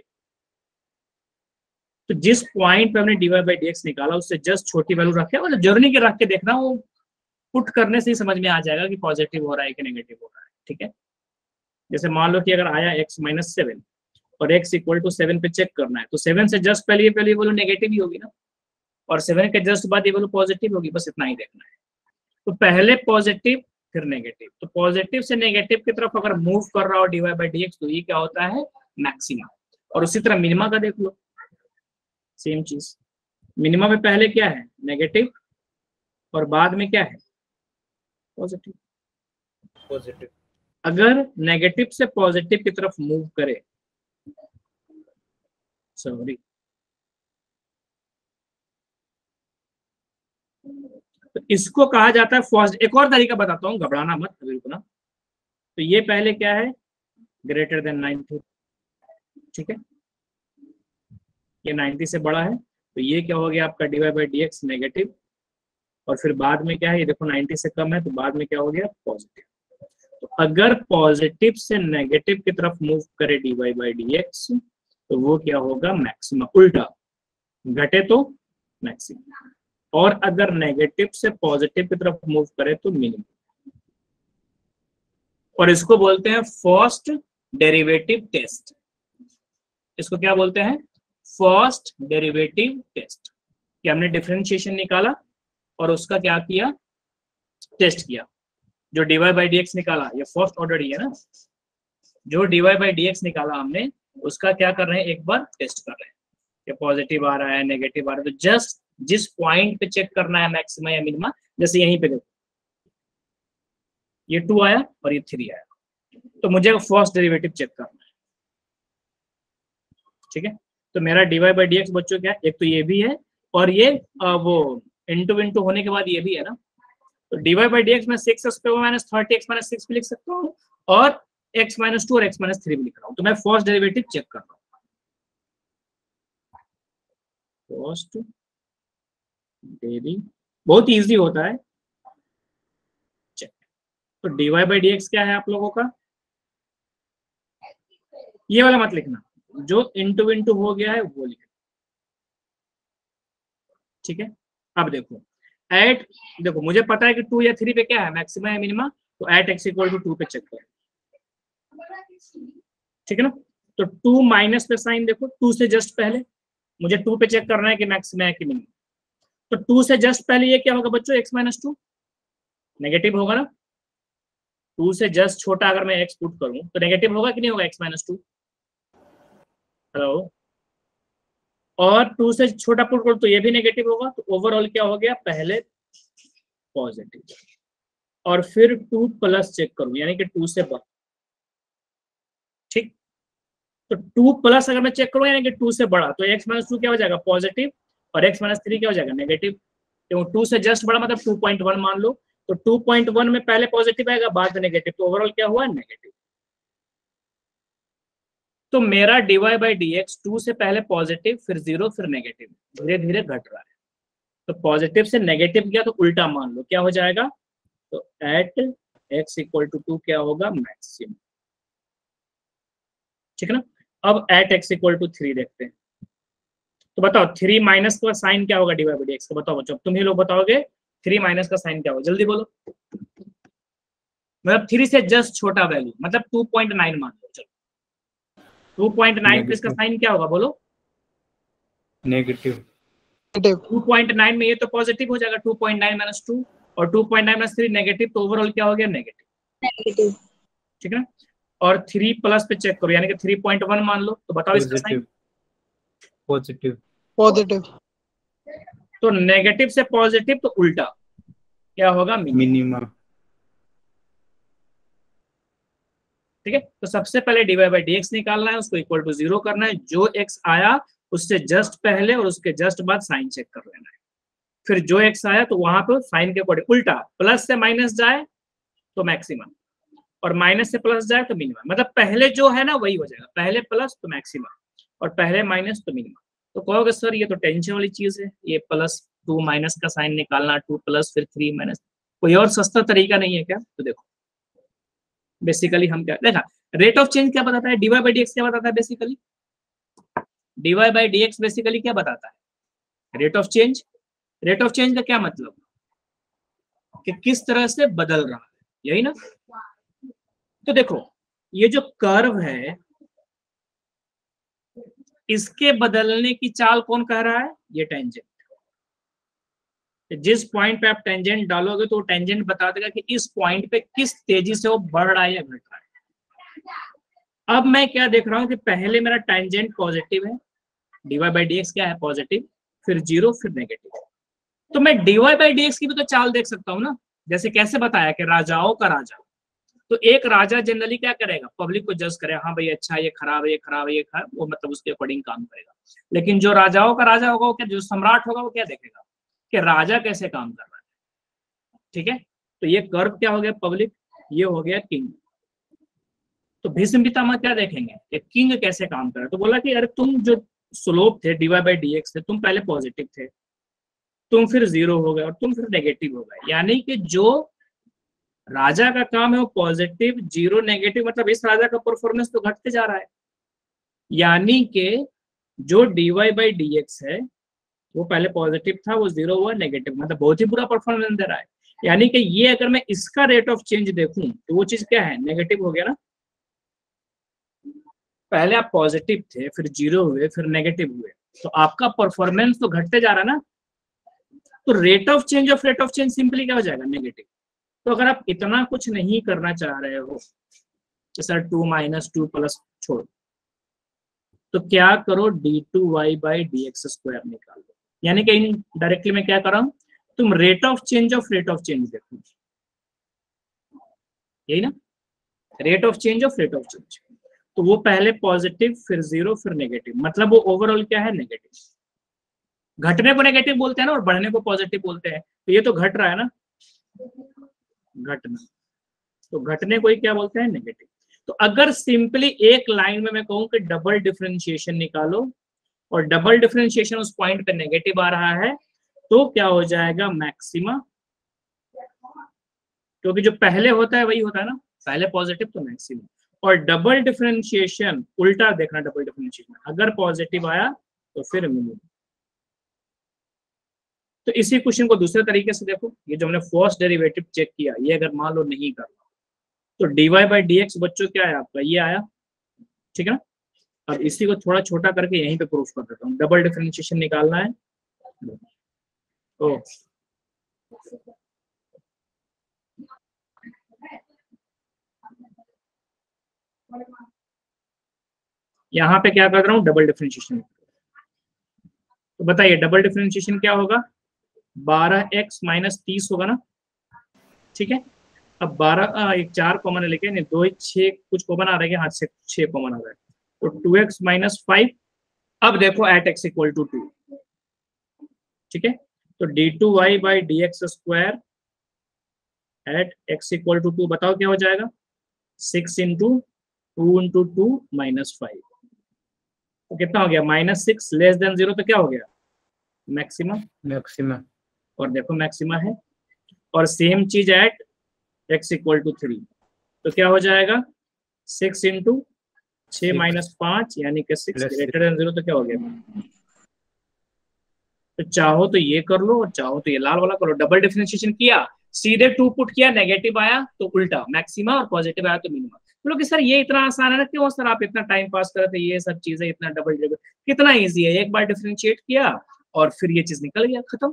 तो जिस पॉइंट पे हमने dy बाई डी एक्स निकाला उससे जस्ट छोटी वैल्यू रखे, मतलब जर्नी के रख के देखना, वो पुट करने से ही समझ में आ जाएगा कि पॉजिटिव हो रहा है कि नेगेटिव हो रहा है, ठीक है? जैसे मान लो कि अगर आया x माइनस 7 और x इक्वल टू 7 पे चेक करना है, तो 7 से जस्ट पहले ये वैल्यू नेगेटिव ही होगी ना, और 7 के जस्ट बाद ये वैल्यू पॉजिटिव होगी, बस इतना ही देखना है। तो पहले पॉजिटिव फिर नेगेटिव, तो पॉजिटिव से नेगेटिव की तरफ अगर मूव कर रहा हो dy बाई डी एक्स, तो ये क्या होता है? मैक्सिमा। और उसी तरह मिनिमा का देख लो, सेम चीज, मिनिमा में पहले क्या है? नेगेटिव, और बाद में क्या है? पॉजिटिव। पॉजिटिव। अगर नेगेटिव से पॉजिटिव की तरफ मूव करे, सॉरी, तो इसको कहा जाता है फर्स्ट। एक और तरीका बताता हूँ, घबराना मत, अभी रुकना। तो ये पहले क्या है? ग्रेटर देन 90, ठीक है, ये 90 से बड़ा है, तो ये क्या हो गया आपका dy by d x negative, और फिर बाद में क्या है? ये देखो 90 से कम है, तो बाद में क्या हो गया? पॉजिटिव। तो अगर पॉजिटिव से नेगेटिव की तरफ मूव करे dy बाई डी एक्स, तो वो क्या होगा? मैक्सिमा। उल्टा घटे तो मैक्सिमा, और अगर नेगेटिव से पॉजिटिव की तरफ मूव करे तो मिनिमम। और इसको बोलते हैं फर्स्ट डेरिवेटिव टेस्ट। इसको क्या बोलते हैं? फर्स्ट डेरिवेटिव टेस्ट, कि हमने डिफरेंशिएशन निकाला और उसका क्या किया? टेस्ट किया। जो dy बाई डी एक्स निकाला, ये फर्स्ट ऑर्डर ही है ना, जो dy बाई डी एक्स निकाला हमने, उसका क्या कर रहे हैं? एक बार टेस्ट कर रहे हैं कि पॉजिटिव आ रहा है, नेगेटिव आ रहा है। तो जस्ट जिस पॉइंट पे चेक करना है मैक्सिमा या मिनिमा, जैसे यहीं पे देखो ये 2 आया और ये 3 आया, तो मुझे फर्स्ट डेरिवेटिव चेक करना है, ठीक है? तो मेरा dy बाई डी एक्स बच्चों क्या है? एक तो ये भी है, और ये वो इंटू इंटू होने के बाद ये भी है ना, तो dy बाई डी एक्स में 6x माइनस 30 x माइनस 6 भी लिख सकता हूँ, और x माइनस 2 और x माइनस 3 भी लिख रहा हूँ। तो मैं फर्स्ट डेरिवेटिव चेक कर रहा हूँ, फर्स्ट डेरी, बहुत इजी होता है, चेक। तो dy बाई डी एक्स क्या है आप लोगों का, ये वाला मत लिखना, जो इंटू इंटू हो गया है वो लिखना, ठीक है। अब देखो एट, देखो मुझे पता है कि 2 या 3 पे क्या है मैक्सिमम है मिनिमम, तो एट एक्स इक्वल टू 2 पे चेक करो, ठीक है ना। तो 2 माइनस पे साइन देखो, 2 से जस्ट पहले मुझे 2 पे चेक करना है कि मैक्सिमम है कि मिनिमम, तो 2 से जस्ट पहले ये क्या होगा बच्चों, x माइनस 2 नेगेटिव होगा ना। 2 से जस्ट छोटा अगर मैं x पुट करूं तो नेगेटिव होगा कि नहीं होगा x माइनस 2, हेलो। और 2 से छोटा पुट करूं तो ये भी नेगेटिव होगा, तो ओवरऑल क्या हो गया, पहले पॉजिटिव और फिर 2 प्लस चेक करूं यानी कि 2 से बढ़, ठीक। तो 2 प्लस अगर मैं चेक करूं यानी कि 2 से बड़ा, तो x माइनस 2 क्या हो जाएगा पॉजिटिव और x माइनस 3 क्या हो जाएगा नेगेटिव, क्यों 2 से जस्ट बड़ा मतलब 2.1 मान लो, तो 2.1 में पहले पॉजिटिव आएगा बाद में नेगेटिव, तो ओवरऑल क्या हुआ नेगेटिव। तो मेरा dy बाई डी एक्स 2 से पहले पॉजिटिव फिर 0 फिर नेगेटिव, धीरे धीरे घट रहा है। तो पॉजिटिव से नेगेटिव गया तो उल्टा मान लो क्या हो जाएगा, तो एट x इक्वल टू 2 क्या होगा मैक्सिमम, ठीक है ना। अब एट x इक्वल टू 3 देखते हैं, तो बताओ 3 माइनस का साइन क्या होगा dy बाई डी एक्स का, बताओ बच्चों तुम ही लोग बताओगे 3 माइनस का साइन क्या होगा, जल्दी बोलो। मतलब 3 से जस्ट छोटा वैल्यू मतलब 2.9 मान लो, चलो 2.9 पे इसका साइन क्या होगा बोलो, नेगेटिव। 2.9 में ये तो पॉजिटिव हो जाएगा 2.9 माइनस 2 और 2.9 माइनस 3 नेगेटिव, तो ओवरऑल क्या हो गया नेगेटिव, ठीक है ना। और 3 प्लस पे चेक करो यानी कि 3.1 मान लो, तो बताओ इसका साइन पॉजिटिव। तो नेगेटिव से पॉजिटिव तो उल्टा क्या होगा मिनिमम, ठीक है। तो सबसे पहले dy बाई डी एक्स निकालना है, उसको इक्वल टू 0 करना है, जो x आया उससे जस्ट पहले और उसके जस्ट बाद साइन चेक कर लेना है, फिर जो x आया तो वहां पर साइन के अकॉर्डिंग उल्टा, प्लस से माइनस जाए तो मैक्सिमम और माइनस से प्लस जाए तो मिनिमम, मतलब पहले जो है ना वही हो जाएगा, पहले प्लस तो मैक्सिमम और पहले माइनस तो मिनिमम। तो कहोगे सर ये तो टेंशन वाली चीज है, ये प्लस 2 माइनस का साइन निकालना, 2 प्लस फिर 3 माइनस, कोई और सस्ता तरीका नहीं है क्या, तो देखो बेसिकली हम क्या देखा, रेट ऑफ चेंज क्या बताता है, dy बाई डी एक्स क्या बताता है basically, dy by d x basically क्या बताता है, rate of change. Rate of change का क्या मतलब कि किस तरह से बदल रहा है, यही ना। तो देखो ये जो कर्व है इसके बदलने की चाल कौन कह रहा है, ये टेंजेंट। जिस पॉइंट पे आप टेंजेंट डालोगे तो टेंजेंट बता देगा कि इस पॉइंट पे किस तेजी से वो बढ़ रहा है या घट रहा है। अब मैं क्या देख रहा हूं कि पहले मेरा टेंजेंट पॉजिटिव है, dy बाई डी एक्स क्या है पॉजिटिव, फिर 0 फिर नेगेटिव, तो मैं dy बाई डी एक्स की भी तो चाल देख सकता हूँ ना। जैसे कैसे बताया कि राजाओं का राजा, तो एक राजा जनरली क्या करेगा, पब्लिक को जज करेगा, हाँ भाई अच्छा ये खराब है ये खराब है ये खराब, वो मतलब उसके अकॉर्डिंग काम करेगा। लेकिन जो राजाओं का राजा होगा वो क्या, जो सम्राट होगा वो क्या देखेगा कि राजा कैसे काम कर रहा है, ठीक है। तो ये कर्व क्या हो गया पब्लिक, ये हो गया किंग। तो भीष्म पितामह क्या देखेंगे कि किंग कैसे काम कर रहा है, तो बोला कि अरे तुम जो स्लोप थे dy बाई डी एक्स थे, तुम पहले पॉजिटिव थे, तुम फिर 0 हो गए और तुम फिर नेगेटिव हो गए, यानी कि जो राजा का काम है वो पॉजिटिव 0 नेगेटिव, मतलब इस राजा का परफॉर्मेंस तो घटते जा रहा है, यानी कि जो dy बाई डी एक्स है वो पहले पॉजिटिव था वो 0 हुआ नेगेटिव, मतलब बहुत ही बुरा परफॉर्मेंस दे रहा है। यानी कि ये अगर मैं इसका रेट ऑफ चेंज देखूं तो वो चीज क्या है, नेगेटिव हो गया ना। पहले आप पॉजिटिव थे फिर 0 हुए फिर नेगेटिव हुए, तो आपका परफॉर्मेंस तो घटते जा रहा है ना। तो रेट ऑफ चेंज सिंपली क्या हो जाएगा नेगेटिव। तो अगर आप इतना कुछ नहीं करना चाह रहे हो कि सर 2 माइनस 2 प्लस छोड़, तो क्या करो d2y by d x square निकाल दो, यानी कि डायरेक्टली मैं क्या कर रहा हूं, तुम रेट ऑफ चेंज देखो, यही ना, रेट ऑफ चेंज। तो वो पहले पॉजिटिव फिर 0 फिर नेगेटिव, मतलब वो ओवरऑल क्या है नेगेटिव। घटने को नेगेटिव बोलते हैं ना और बढ़ने को पॉजिटिव बोलते हैं, तो ये तो घट रहा है ना, घटना, तो घटने को ही क्या बोलते हैं नेगेटिव। तो अगर सिंपली एक लाइन में मैं कहूं कि डबल डिफरेंशिएशन निकालो और डबल डिफरेंशिएशन उस पॉइंट पे नेगेटिव आ रहा है, तो क्या हो जाएगा मैक्सिमा क्योंकि जो पहले होता है वही होता है ना, पहले पॉजिटिव तो मैक्सिमम। और डबल डिफरेंशिएशन उल्टा देखना, डबल डिफरेंशिएशन अगर पॉजिटिव आया तो फिर मिनिमम। तो इसी क्वेश्चन को दूसरे तरीके से देखो, ये जो हमने फर्स्ट डेरिवेटिव चेक किया, ये अगर मान लो नहीं करना तो dy/dx बच्चों क्या है आपका, ये आया, ठीक है ना। अब इसी को थोड़ा छोटा करके यहीं पे प्रूफ कर देता हूँ। डबल डिफरेंशिएशन निकालना है, ओ यहाँ पे क्या कर रहा हूँ, डबल डिफरेंशिएशन। तो बताइए डबल डिफरेंशिएशन क्या होगा, 12x माइनस 30 होगा ना, ठीक है। अब 12 एक 4 कॉमन लेके, नहीं 2 6 कुछ कॉमन आ रहा है, हाथ से 6 कॉमन आ रहा है, तो 2x माइनस 5। अब देखो एट x इक्वल टू 2, ठीक है। तो d2y/dx square at x equal to 2, बताओ क्या हो जाएगा, 6 इंटू 2 इंटू 2 माइनस 5, तो कितना हो गया, -6 लेस देन 0, तो क्या हो गया, मैक्सिमम। मैक्सिमम। और देखो मैक्सिमा है। और सेम चीज एट x इक्वल टू 3, तो क्या हो जाएगा, 6 इंटू 6 माइनस 5 यानी कि 6 ग्रेटर देन 0, तो क्या हो गया। तो चाहो तो ये कर लो और चाहो तो ये लाल वाला करो। डबल डिफरेंशिएशन किया, सीधे 2 पुट किया, नेगेटिव आया तो उल्टा मैक्सिमा और पॉजिटिव आया तो मिनिमा। बोलो कि सर ये इतना आसान है ना, क्यों सर आप इतना टाइम पास कर रहे थे, ये सब चीजें इतना डबल डिफरेंशिएट कितना इजी है, एक बार डिफरेंशिएट किया और फिर ये चीज निकल गया, खत्म।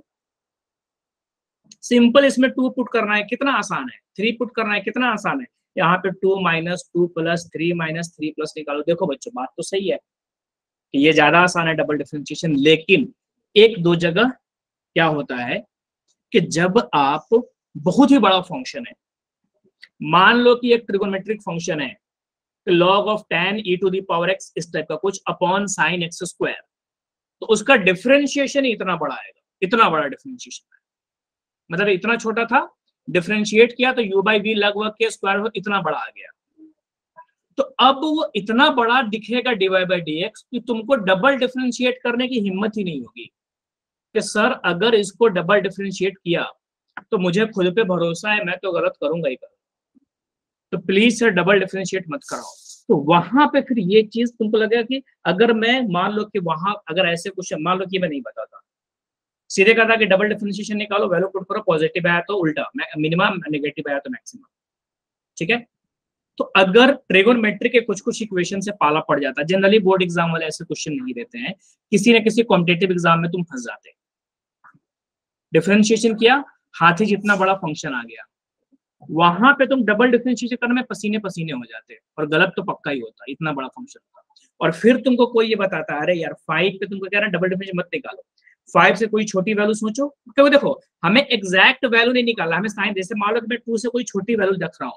सिंपल, इसमें 2 पुट करना है कितना आसान है, 3 पुट करना है कितना आसान है। यहाँ पे 2 माइनस 2 प्लस 3 माइनस 3 प्लस निकालो। देखो बच्चों बात तो सही है कि ये ज्यादा आसान है डबल डिफरेंशिएशन, लेकिन एक दो जगह क्या होता है कि जब आप बहुत ही बड़ा फंक्शन है, मान लो कि एक ट्रिगोनोमेट्रिक फंक्शन है, log of tan e to the power x इस टाइप का कुछ अपॉन sin x स्क्वायर, तो उसका डिफरेंशिएशन इतना बड़ा आएगा, इतना बड़ा डिफरेंशिएशन है, मतलब इतना छोटा था, डिफरेंशिएट किया तो u/v लगभग के स्क्वायर इतना बड़ा आ गया। तो अब वो इतना बड़ा दिखेगा dy/dx कि तुमको डबल डिफरेंशिएट करने की हिम्मत ही नहीं होगी कि सर अगर इसको डबल डिफरेंशिएट किया तो मुझे खुद पे भरोसा है, मैं तो गलत करूंगा ही करूंगा, तो प्लीज सर डबल डिफरेंशिएट मत कराओ। तो वहां पे फिर ये चीज तुमको लगेगा कि अगर मैं मान लो कि वहां अगर ऐसे क्वेश्चन मान लो कि मैं नहीं बताता, सीधे कहता कि डबल डिफरेंशिएशन निकालो, वैल्यू पुट करो, पॉजिटिव आया तो उल्टा मिनिमम, नेगेटिव आया तो मैक्सिमम, ठीक है। तो अगर ट्रिगोनोमेट्री के कुछ कुछ इक्वेशन से पाला पड़ जाता है, जनरली बोर्ड एग्जाम वाले ऐसे क्वेश्चन नहीं देते हैं, किसी न किसी कॉम्पिटिटिव एग्जाम में तुम फंस जाते हैं। डिफरेंशिएशन किया, हाथी जितना बड़ा फंक्शन आ गया, वहां पे तुम डबल डिफरेंशिएशन करने में पसीने पसीने हो जाते, और गलत तो पक्का ही होता, इतना बड़ा फंक्शन होता। और फिर तुमको कोई ये बताता है अरे यार 5 पे तुमको कह रहा है डबल डिफरेंशिएशन मत निकालो, 5 से कोई छोटी वैल्यू सोचो, क्योंकि देखो हमें एग्जैक्ट वैल्यू नहीं निकालना, हमें साइन, जैसे मान लो कि मैं 2 से कोई छोटी वैल्यू रख रहा हूँ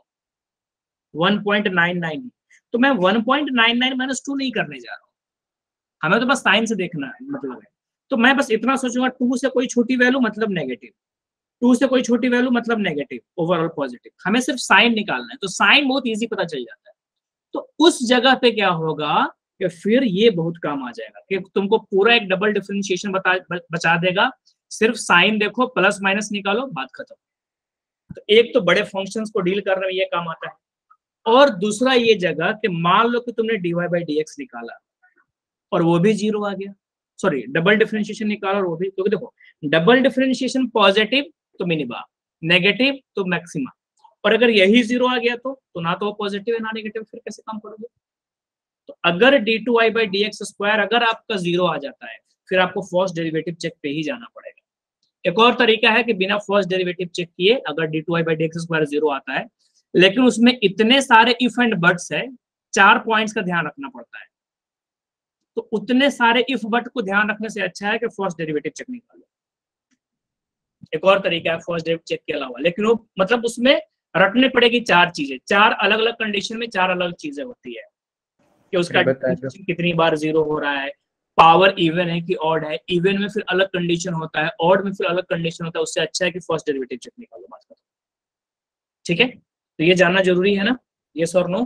1.99, तो मैं 1.99 माइनस 2 नहीं करने जा रहा हूँ, हमें तो बस साइन से देखना है, मतलब है। तो मैं बस इतना सोचूंगा 2 से कोई छोटी वैल्यू मतलब नेगेटिव, 2 से कोई छोटी वैल्यू मतलब नेगेटिव, ओवरऑल पॉजिटिव, हमें सिर्फ साइन निकालना है, तो साइन बहुत इजी पता चल जाता है। तो उस जगह पे क्या होगा कि फिर ये बहुत काम आ जाएगा कि तुमको पूरा एक डबल डिफरेंशिएशन बचा देगा, सिर्फ साइन देखो, प्लस माइनस निकालो, बात खत्म। तो एक तो बड़े फंक्शंस को डील करने में ये काम आता है, और दूसरा ये जगह कि मान लो कि तुमने dy/dx निकाला और वो भी 0 आ गया, सॉरी डबल डिफरेंशिएशन निकाला और वो भी, क्योंकि देखो डबल डिफरेंशिएशन पॉजिटिव तो मिनिमा, नेगेटिव तो मैक्सिमा, और अगर यही 0 आ गया तो ना तो पॉजिटिव है ना नेगेटिव, फिर कैसे काम करोगे। तो अगर d2y/dx स्क्वायर अगर आपका 0 आ जाता है, फिर आपको फर्स्ट डेरिवेटिव चेक पे ही जाना पड़ेगा। एक और तरीका है कि बिना फर्स्ट डेरिवेटिव चेक किए अगर d2y/dx स्क्वायर 0 आता है, लेकिन उसमें इतने सारे इफ एंड बट्स है, 4 पॉइंट्स का ध्यान रखना पड़ता है, तो उतने सारे इफ बट को ध्यान रखने से अच्छा है कि फर्स्ट डेरिवेटिव चेक निकालो। एक और तरीका है फर्स्ट डेरिवेटिव चेक के अलावा, लेकिन वो मतलब उसमें रटने पड़ेगी 4 चीजें, 4 अलग अलग कंडीशन में 4 अलग चीजें होती है कि उसका कितनी बार 0 हो रहा है, पावर इवन है कि ऑड है, इवन में फिर अलग कंडीशन होता है, ऑड में फिर अलग कंडीशन होता है, उससे अच्छा है कि फर्स्ट डेरिवेटिव चेक निकालो, बात करो, ठीक है। तो ये जानना जरूरी है ना, यस और नो,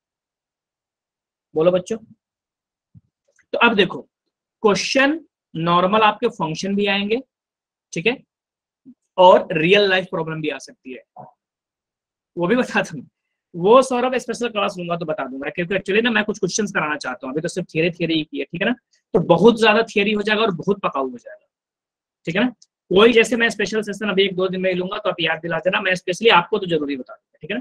बोलो बच्चों। तो अब देखो क्वेश्चन नॉर्मल आपके फंक्शन भी आएंगे, ठीक है, और रियल लाइफ प्रॉब्लम भी आ सकती है। वो भी बता दूंगा, वो सौरभ स्पेशल क्लास लूंगा तो बता दूंगा, क्योंकि एक्चुअली ना मैं कुछ क्वेश्चंस कराना चाहता हूँ, अभी तो सिर्फ थियरी ही की है, ठीक है ना, तो बहुत ज्यादा थियरी हो जाएगा और बहुत पकाऊ हो जाएगा, ठीक है ना। कोई जैसे मैं स्पेशल सेशन अभी 1-2 दिन में ही लूंगा, तो आप याद दिला देना, मैं स्पेशली आपको तो जरूरी बता दूंगा, ठीक है ना,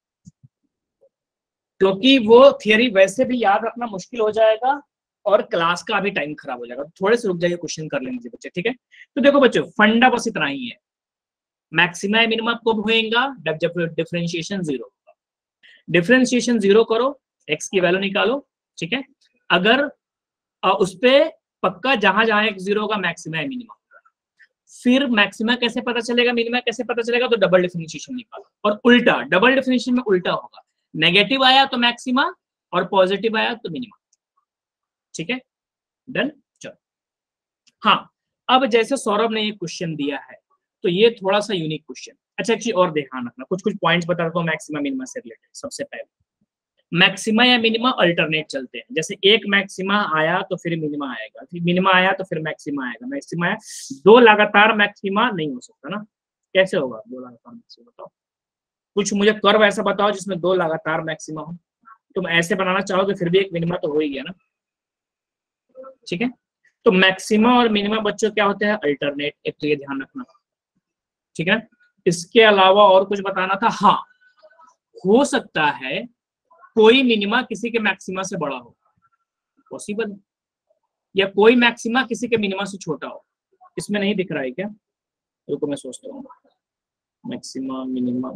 क्योंकि वो थियरी वैसे भी याद रखना मुश्किल हो जाएगा और क्लास का भी टाइम खराब हो जाएगा। थोड़े से रुक जाइए, क्वेश्चन कर लेंगे बच्चे, ठीक है। तो देखो बच्चों, फंडा बस इतना ही है, मैक्सिमा मिनिमम कब होएगा, जब डिफरेंशिएशन 0 होगा। डिफरेंशिएशन 0 करो, x की वैल्यू निकालो, ठीक है। अगर उस पे पक्का जहां जहां x 0 होगा मैक्सिमा मिनिमम, फिर मैक्सिमा कैसे पता चलेगा, मिनिमा कैसे पता चलेगा, तो डबल डिफरेंशिएशन निकालो, और उल्टा डबल डिफरेंशिएशन में उल्टा होगा, नेगेटिव आया तो मैक्सिमा और पॉजिटिव आया तो मिनिमा, ठीक है, डन। चलो हाँ, अब जैसे सौरभ ने ये क्वेश्चन दिया है, तो ये थोड़ा सा यूनिक क्वेश्चन। अच्छा एक चीज और ध्यान रखना, कुछ पॉइंट्स बताता हूँ मैक्सिमा मिनिमा से रिलेटेड। सबसे पहले मैक्सिमा या मिनिमा अल्टरनेट चलते हैं, जैसे एक मैक्सिमा आया तो फिर मिनिमा आएगा, फिर मिनिमा आया तो फिर मैक्सिमा आएगा, मैक्सिमा आया, 2 लगातार मैक्सिमा नहीं हो सकता ना, कैसे होगा 2 लगातार मैक्सिमा, बताओ कुछ मुझे कर्व ऐसा बताओ जिसमें 2 लगातार मैक्सिमा हो। तुम ऐसे बनाना चाहोगे फिर भी एक मिनिमा तो हो ही गया ना, ठीक है। तो मैक्सिमा और मिनिमा बच्चों क्या होते हैं, अल्टरनेट, एक तो ये ध्यान रखना, ठीक है। इसके अलावा और कुछ बताना था, हाँ हो सकता है कोई मिनिमा किसी के मैक्सिमा से बड़ा हो, पॉसिबल, या कोई मैक्सिमा किसी के मिनिमा से छोटा हो। इसमें नहीं दिख रहा है क्या, रुको मैं सोचता हूँ, मैक्सिमा मिनिमा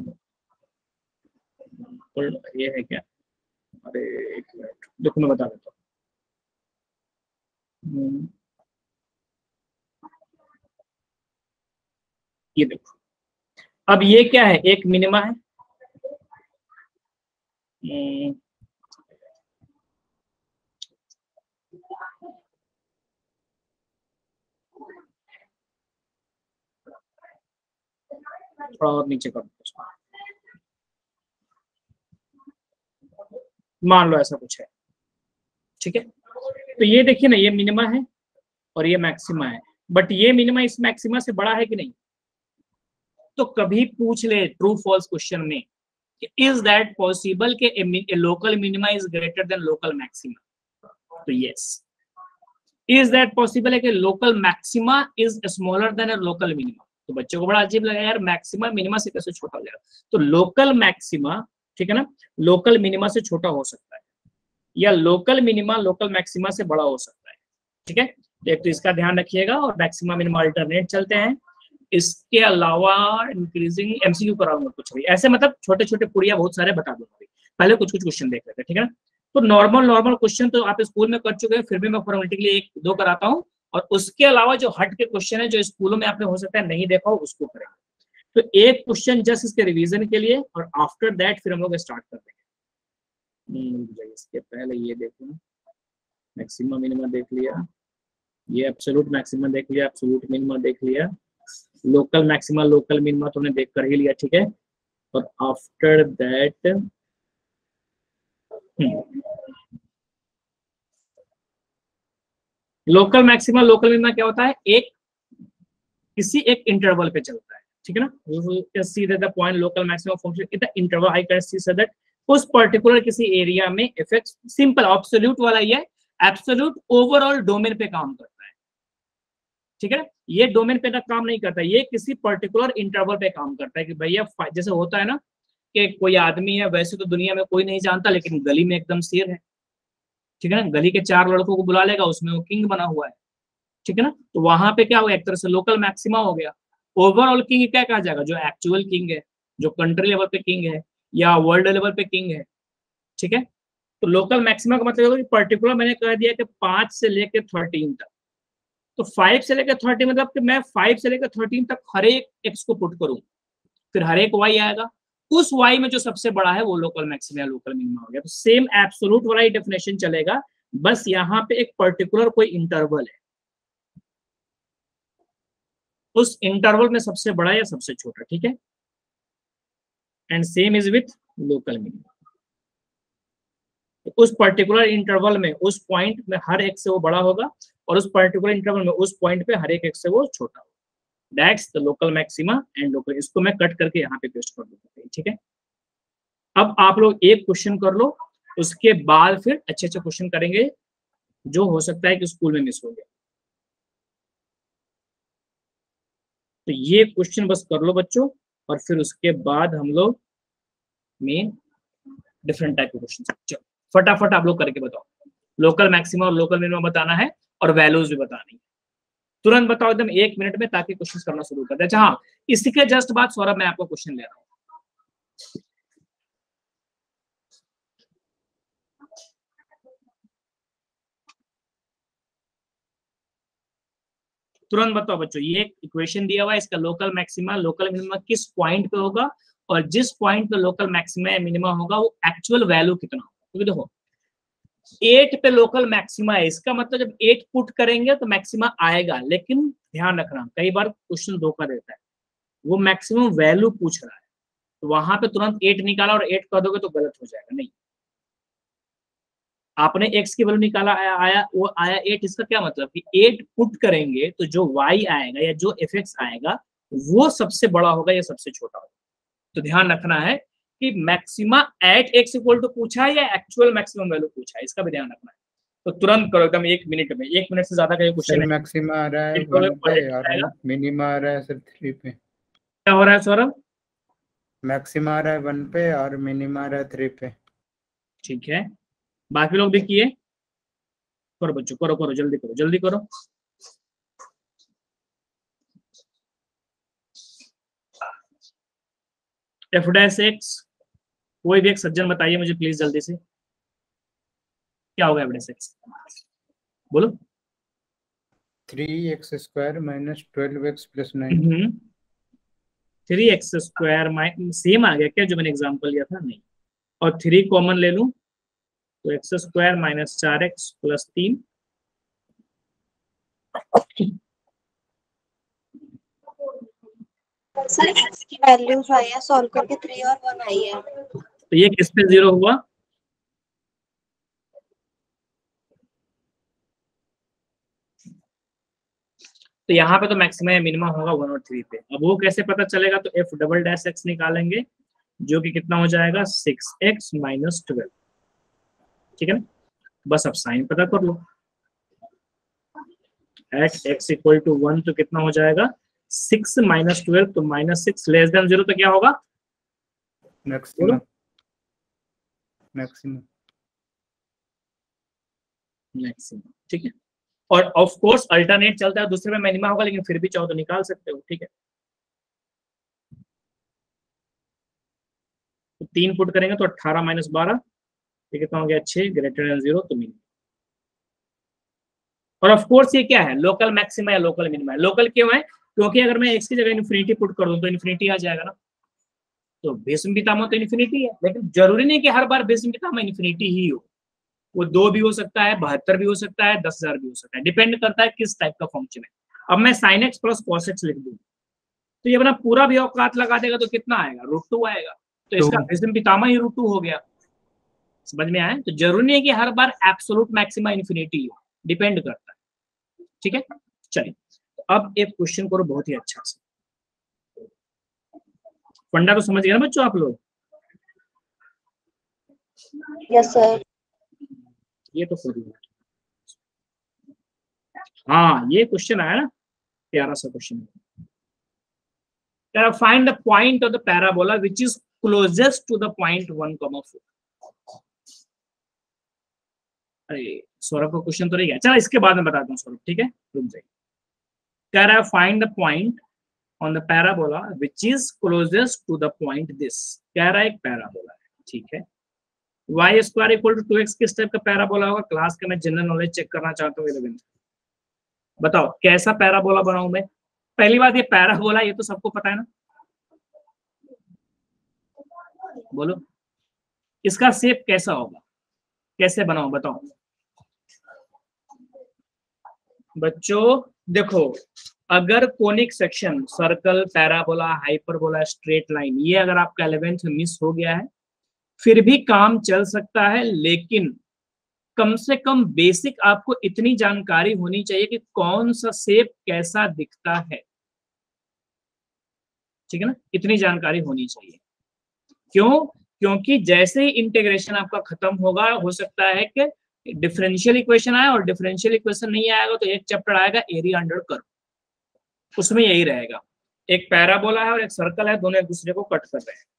ये है क्या, अरे एक मिनट देखो मैं बता देता हूँ, ये देखो, अब ये क्या है, एक मिनिमा है, थोड़ा और नीचे कर दो, मान लो ऐसा कुछ है, ठीक है। तो ये देखिए ना, ये मिनिमा है और ये मैक्सिमा है, बट ये मिनिमा इस मैक्सिमा से बड़ा है कि नहीं। तो कभी पूछ ले ट्रू फॉल्स क्वेश्चन में, इज दैट पॉसिबल कि local minima is greater than local maxima, तो यस। इज दैट पॉसिबल है कि local maxima is smaller than local minima, तो बच्चों को बड़ा अजीब लगा यार, मैक्सिमा मिनिमा से कैसे छोटा हो जाएगा, तो लोकल मैक्सिमा, ठीक है ना, लोकल मिनिमा से छोटा हो सकता है, या लोकल मिनिमा लोकल मैक्सिमा से बड़ा हो सकता है, ठीक है। तो एक तो इसका ध्यान रखिएगा, और मैक्सिमा मिनिमा अल्टरनेट चलते हैं। इसके अलावा इंक्रीजिंग एमसीक्यू कराऊंगा कुछ भी ऐसे, मतलब छोटे छोटे पुड़िया बहुत सारे बता दूंगा, पहले कुछ क्वेश्चन देख लेते हैं, ठीक है ना। तो नॉर्मल क्वेश्चन तो आप स्कूल में कर चुके हैं, फिर भी मैं फॉर्मेलिटी के लिए 1-2 कराता हूँ, और उसके अलावा जो हट के क्वेश्चन है जो स्कूलों में आपने हो सकता है नहीं देखा हो, उसको करेंगे। तो एक क्वेश्चन जस्ट इसके रिवीजन के लिए, और आफ्टर दैट फिर हम लोग स्टार्ट कर देंगे। इसके पहले ये देखो, मैक्सिमम मिनिमम देख लिया, ये एब्सोल्यूट मैक्सिमम देख लिया, एब्सोल्यूट मिनिमम देख लिया, लोकल मैक्सिमम लोकल मिनिमम तो हमने देख कर ही लिया, ठीक है। और after that local maximum local minimum क्या होता है, एक किसी एक इंटरवल पे चलता है, ठीक है ना। You can see that the point local maximum function in the interval I can see so that उस पर्टिकुलर किसी एरिया में इफेक्ट, सिंपल एब्सोल्यूट वाला ये एब्सोल्यूट ओवरऑल डोमेन पे काम करता है, ठीक है ना। ये डोमेन पे तक काम नहीं करता, ये किसी पर्टिकुलर इंटरवल पे काम करता है, कि भैया जैसे होता है ना कि कोई आदमी है, वैसे तो दुनिया में कोई नहीं जानता, लेकिन गली में एकदम शेर है, ठीक है ना, गली के 4 लड़कों को बुला लेगा, उसमें वो किंग बना हुआ है, ठीक है ना। तो वहां पे क्या होगा, एक तरह से लोकल मैक्सिमा हो गया। ओवरऑल किंग क्या कहा जाएगा, जो एक्चुअल किंग है, जो कंट्री लेवल पे किंग है या वर्ल्ड लेवल पे किंग है, ठीक है। तो लोकल मैक्सिमा का मतलब कि पर्टिकुलर मैंने कह दिया कि 5 से लेकर 13 तक, तो 5 से लेकर 30 मतलब कि मैं 5 से लेकर 13 तक हर एक एक्स को पुट करूं, फिर हर एक वाई आएगा, उस वाई में जो सबसे बड़ा है वो लोकल मैक्सिमा या लोकल मिनिमा हो गया। तो सेम एब्सोल्यूट वाला ही डेफिनेशन चलेगा, बस यहाँ पे एक पर्टिकुलर कोई इंटरवल है, उस इंटरवल में सबसे बड़ा या सबसे छोटा, ठीक है। And same is with local minima, तो उस पर्टिकुलर इंटरवल में उस पॉइंट में हर एक से वो बड़ा होगा, और उस पर्टिकुलर इंटरवल में उस पॉइंट पे हर एक से वो छोटा होगा। That's the local maxima and local, इसको मैं कट करके यहाँ पे पेस्ट कर दूंगा, ठीक है। अब आप लोग एक क्वेश्चन कर लो, उसके बाद फिर अच्छे अच्छे क्वेश्चन करेंगे जो हो सकता है कि स्कूल में मिस हो गया। तो ये क्वेश्चन बस कर लो बच्चों, और फिर उसके बाद हम लोग में डिफरेंट टाइप के क्वेश्चन। चलो फटाफट आप लोग करके बताओ। लोकल मैक्सिमा और लोकल मिनिमम बताना है और वैल्यूज भी बतानी है। तुरंत बताओ एकदम 1 मिनट में, ताकि क्वेश्चन करना शुरू कर दे। अच्छा हाँ, इसके जस्ट बाद सौरभ मैं आपको क्वेश्चन ले रहा हूँ। तुरंत बताओ बच्चों, ये इक्वेशन दिया हुआ है, इसका लोकल मैक्सिमा लोकल मिनिमा किस पॉइंट पे होगा, और जिस पॉइंट पे लोकल मैक्सिमा या मिनिमा होगा वो एक्चुअल वैल्यू कितना होगा। क्योंकि देखो 8 पे लोकल मैक्सिमा है, इसका मतलब जब 8 पुट करेंगे तो मैक्सिमा आएगा, लेकिन ध्यान रखना कई बार क्वेश्चन धोखा देता है, वो मैक्सिमम वैल्यू पूछ रहा है, तो वहां पे तुरंत 8 निकाला और 8 कर दोगे तो गलत हो जाएगा। नहीं, आपने x की वैल्यू निकाला, आया वो आया 8, इसका क्या मतलब कि 8 पुट करेंगे तो जो y आएगा या जो fx आएगा वो सबसे बड़ा होगा या सबसे छोटा होगा। तो ध्यान रखना है कि maxima at x equal to पूछा है या एक्चुअल मैक्सिमम वैल्यू पूछा है, इसका भी ध्यान रखना है। तो तुरंत करो एकदम 1 मिनट में, 1 मिनट से ज्यादा का ये क्वेश्चन है। मैक्सिमा आ रहा है 1 पे और मिनिमा आ रहा है सिर्फ 3 पे। क्या हो रहा है सौरभ? मैक्सिमा आ रहा है 1 पे और मिनिमा आ रहा है 3 पे। ठीक है, बाकी लोग भी किए? करो बच्चों, करो करो, जल्दी करो जल्दी करो। एफ डैश एक्स, कोई भी एक सज्जन बताइए मुझे प्लीज जल्दी से, क्या होगा एफ डैश एक्स? बोलो। 3x square minus 12x plus 9। 3x square same आ गया क्या जो मैंने एग्जांपल लिया था? नहीं, और 3 कॉमन ले लूं तो x square minus 4x plus 3। Sir x की वैल्यूज आई है, सॉल्व करके 3 और 1 आई है। तो ये किस पे 0 हुआ? तो यहाँ पे तो मैक्सिमम या मिनिमम होगा 1 और 3 पे। अब वो कैसे पता चलेगा? तो f डबल डैश x निकालेंगे, जो कि कितना हो जाएगा 6x माइनस 12। ठीक है ना, बस अब साइन पता कर लो। एट x इक्वल टू 1 तो कितना हो जाएगा 6 माइनस 12, तो माइनस 6 लेस देन 0 तो क्या होगा? Maxima maxima maximum. ठीक है, और ऑफ कोर्स अल्टरनेट चलता है, दूसरे में मिनिमा होगा, लेकिन फिर भी चाहो तो निकाल सकते हो। ठीक है, तो 3 पुट करेंगे तो 18 माइनस 12, ये कितना हो गया 6 ग्रेटर देन 0, तो मिनिमम। और ऑफ कोर्स ये क्या है? लोकल मैक्सिमा या लोकल मिनिमा है। लोकल क्यों है? क्योंकि अगर मैं x की जगह इन्फिनिटी पुट कर दूं तो इन्फिनिटी आ जाएगा ना। तो भीष्म पितामह तो इन्फिनिटी है, लेकिन जरूरी नहीं कि हर बार भीष्म पितामह इन्फिनिटी ही हो, वो 2 भी हो सकता है, 72 भी हो सकता है, 10,000 भी हो सकता है, डिपेंड करता है किस टाइप का फंक्शन है। अब मैं sin x plus cos x लिख दूं तो ये अपना पूरा भी औकात लगा देगा तो कितना आएगा? √2 आएगा। तो इसका भीष्म पितामह ही √2 हो गया। समझ में आया? तो जरूरी नहीं है कि हर बार एब्सोल्यूट मैक्सिमा इन्फिनिटी हो, डिपेंड करता है। ठीक है, चलिए अब एक क्वेश्चन करो बहुत ही अच्छा से। फंडा तो समझ गया ना बच्चों आप लोग? Yes sir. ये तो फॉर्मूला, हाँ ये क्वेश्चन आया ना, प्यारा सा question. Find the point of the parabola which is closest to the point 1,4। अरे सौरभ का क्वेश्चन तो नहीं गया, चलो इसके बाद में बताता हूँ सौरभ। ठीक है, रुक जाइए। कह रहा है find the point on the parabola which is closest to the point this. कह रहा है एक पैराबोला है, ठीक है, y square equal to 2x किस टाइप का पैराबोला होगा? क्लास का मैं जनरल नॉलेज चेक करना चाहता हूँ 11। बताओ कैसा पैराबोला बनाऊं मैं? पहली बात ये पैराबोला ये तो सबको पता है ना, बोलो इसका शेप कैसा होगा, कैसे बनाऊं बताओ बच्चों। देखो अगर conic section, circle, parabola, hyperbola, straight line, ये अगर आपका 11th में मिस हो गया है फिर भी काम चल सकता है, लेकिन कम से कम बेसिक आपको इतनी जानकारी होनी चाहिए कि कौन सा शेप कैसा दिखता है। ठीक है ना, इतनी जानकारी होनी चाहिए। क्यों? क्योंकि जैसे ही इंटीग्रेशन आपका खत्म होगा, हो सकता है कि डिफरेंशियल इक्वेशन आए, और डिफरेंशियल इक्वेशन नहीं आएगा तो एक चैप्टर आएगा एरिया अंडर कर्व, उसमें यही रहेगा, एक पैराबोला है और एक सर्कल है, दोनों एक दूसरे को कट कर रहे हैं।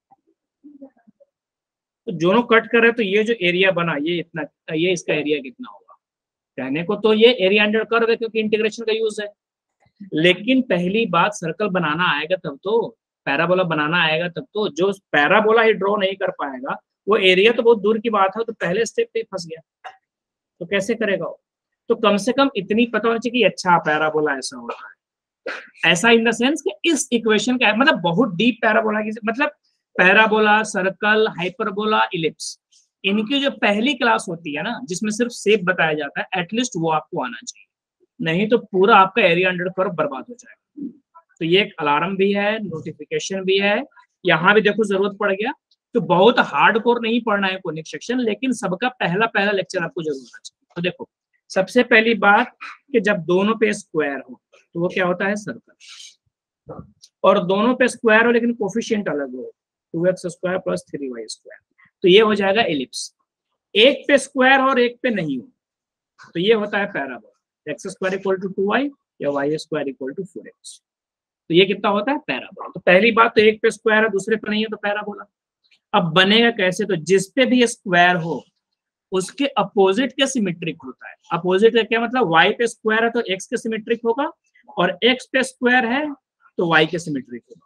तो दोनों कट कर रहे हैं, तो ये जो एरिया बना ये इतना, ये इसका एरिया कितना होगा? कहने को तो ये एरिया अंडर कर्व है क्योंकि इंटीग्रेशन का यूज है, लेकिन पहली बात सर्कल बनाना आएगा तब तो, पैराबोला बनाना आएगा तब तो। जो पैराबोला ही ड्रॉ नहीं कर पाएगा, वो एरिया तो बहुत दूर की बात है, तो पहले स्टेप पे फंस गया, तो कैसे करेगा वो? तो कम से कम इतनी पता होनी चाहिए कि अच्छा पैराबोला ऐसा होता है, ऐसा इन द सेंस कि इस इक्वेशन का मतलब बहुत डीप पैराबोला की, मतलब पैराबोला, सर्कल, हाइपरबोला, इलिप्स, इनकी जो पहली क्लास होती है ना, जिसमें सिर्फ शेप बताया जाता है, एटलीस्ट वो आपको आना चाहिए, नहीं तो पूरा आपका एरिया अंडर कर्व बर्बाद हो जाएगा। तो ये एक अलार्म भी है, नोटिफिकेशन भी है। यहाँ भी देखो जरूरत पड़ गया तो बहुत हार्डकोर नहीं पढ़ना है कोनिक सेक्शन, लेकिन सबका पहला पहला लेक्चर आपको जरूर होना चाहिए। तो देखो सबसे पहली बात कि जब दोनों पे स्क्वायर हो तो वो क्या होता है? सर्कल। और दोनों पे स्क्वायर हो लेकिन कोफिशिएंट अलग हो, 2x square plus 3y square, तो ये हो जाएगा एलिप्स। एक पे स्क्वायर हो और एक पे नहीं हो तो ये होता है parabola, x square equal to 2y या y square equal to 4x, तो ये कितना होता है? पैराबोला। तो पहली बात तो एक पे स्क्वायर है दूसरे पे नहीं है तो पैराबोला। अब बनेगा कैसे? तो जिस पे भी स्क्वायर हो उसके अपोजिट के सिमेट्रिक होता है। अपोजिट का क्या मतलब? y पे स्क्वायर है तो x के सिमेट्रिक होगा, और x पे स्क्वायर है तो y के सिमेट्रिक होगा।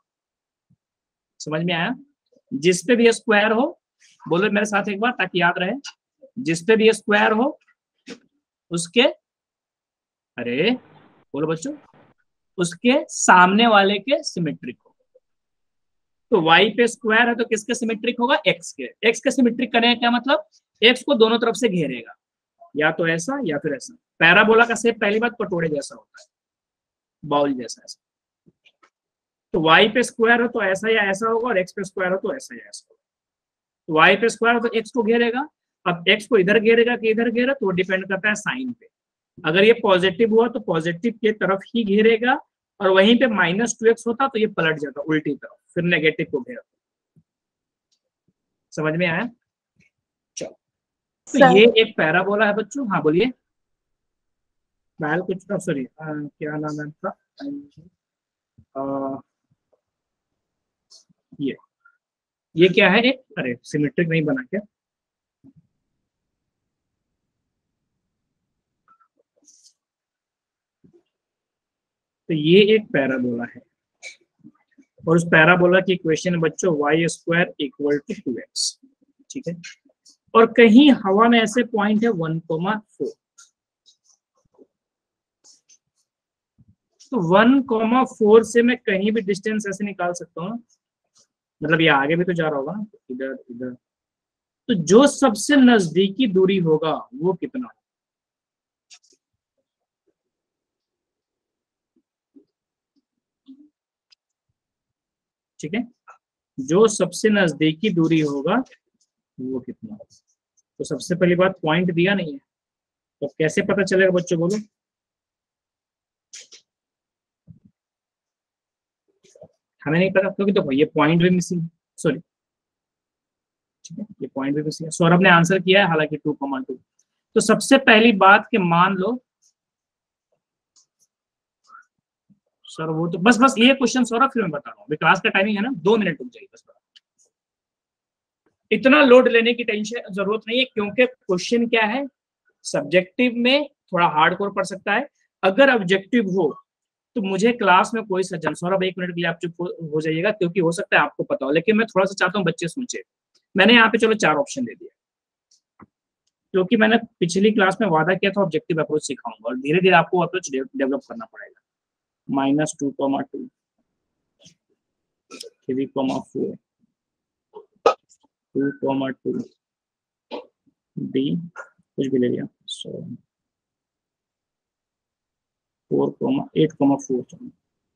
समझ में आया? जिस पे भी स्क्वायर हो, बोलो मेरे साथ एक बार ताकि याद रहे, जिस पे भी स्क्वायर हो उसके, अरे बोलो बच्चों, उसके सामने वाले के सिमेट्रिक होगा। तो y पे स्क्वायर है तो किसके सिमेट्रिक होगा? x के। x के सिमेट्रिक करें क्या मतलब? x को दोनों तरफ से घेरेगा, या तो ऐसा या फिर ऐसा। पैराबोला का शेप पहली बात कटोरे जैसा होता है, बाउल जैसा ऐसा। तो y पे स्क्वायर हो तो ऐसा या ऐसा होगा, और x पे स्क्वायर हो तो ऐसा या ऐसा होगा। तो y पे स्क्वायर हो तो x को घेरेगा, अब x को इधर घेरेगा कि इधर घेरा तो डिपेंड करता है साइन पे। अगर ये पॉजिटिव हुआ तो पॉजिटिव की तरफ ही घेरेगा, और वहीं पे -2x होता तो ये पलट जाता उल्टी तरफ, फिर नेगेटिव को घेरा। समझ में आया? चलो, तो ये एक पैराबोला है बच्चों। हाँ बोलिए। मैल कुछ, सॉरी क्या नाम है इसका? ये क्या है? एक, अरे सिमेट्रिक नहीं बना क्या? तो ये एक पैराबोला है, और उस पैराबोला की इक्वेशन है बच्चों y square equal to 2x, ठीक है। और कहीं हवा में ऐसे पॉइंट है 1,4, तो 1,4 से मैं कहीं भी डिस्टेंस ऐसे निकाल सकता हूँ, मतलब ये आगे भी तो जा रहा होगा ना, इधर इधर। तो जो सबसे नजदीकी दूरी होगा वो कितना? ठीक है, जो सबसे नजदीकी दूरी होगा वो कितना? तो सबसे पहली बात पॉइंट दिया नहीं है, तो कैसे पता चलेगा बच्चों बोलो? हमें नहीं पता, क्योंकि देखो ये पॉइंट भी मिसिंग, सॉरी ठीक है, ये पॉइंट भी मिसिंग है। सौरभ ने आंसर किया है हालांकि 2,2। तो सबसे पहली बात कि मान लो सर वो तो बस ये क्वेश्चन सौरभ फिर मैं बता रहा हूँ, क्लास का टाइमिंग है ना, 2 मिनट रुक जाइए बस। इतना लोड लेने की टेंशन जरूरत नहीं है, क्योंकि क्वेश्चन क्या है, सब्जेक्टिव में थोड़ा हार्डकोर पड़ सकता है। अगर ऑब्जेक्टिव हो तो मुझे क्लास में कोई सज्जन, सौरभ 1 मिनट के लिए आप चुप हो जाइएगा, क्योंकि हो सकता है आपको पता हो, लेकिन मैं थोड़ा सा चाहता हूँ बच्चे सोचे। मैंने यहाँ पे चलो 4 ऑप्शन दे दिया, क्योंकि मैंने पिछली क्लास में वादा किया था ऑब्जेक्टिव अप्रोच सिखाऊंगा, और धीरे धीरे आपको अप्रोच डेवलप करना पड़ेगा। -2,2, 3,4, 2,2, डी कुछ भी ले लिया, 4,8,4।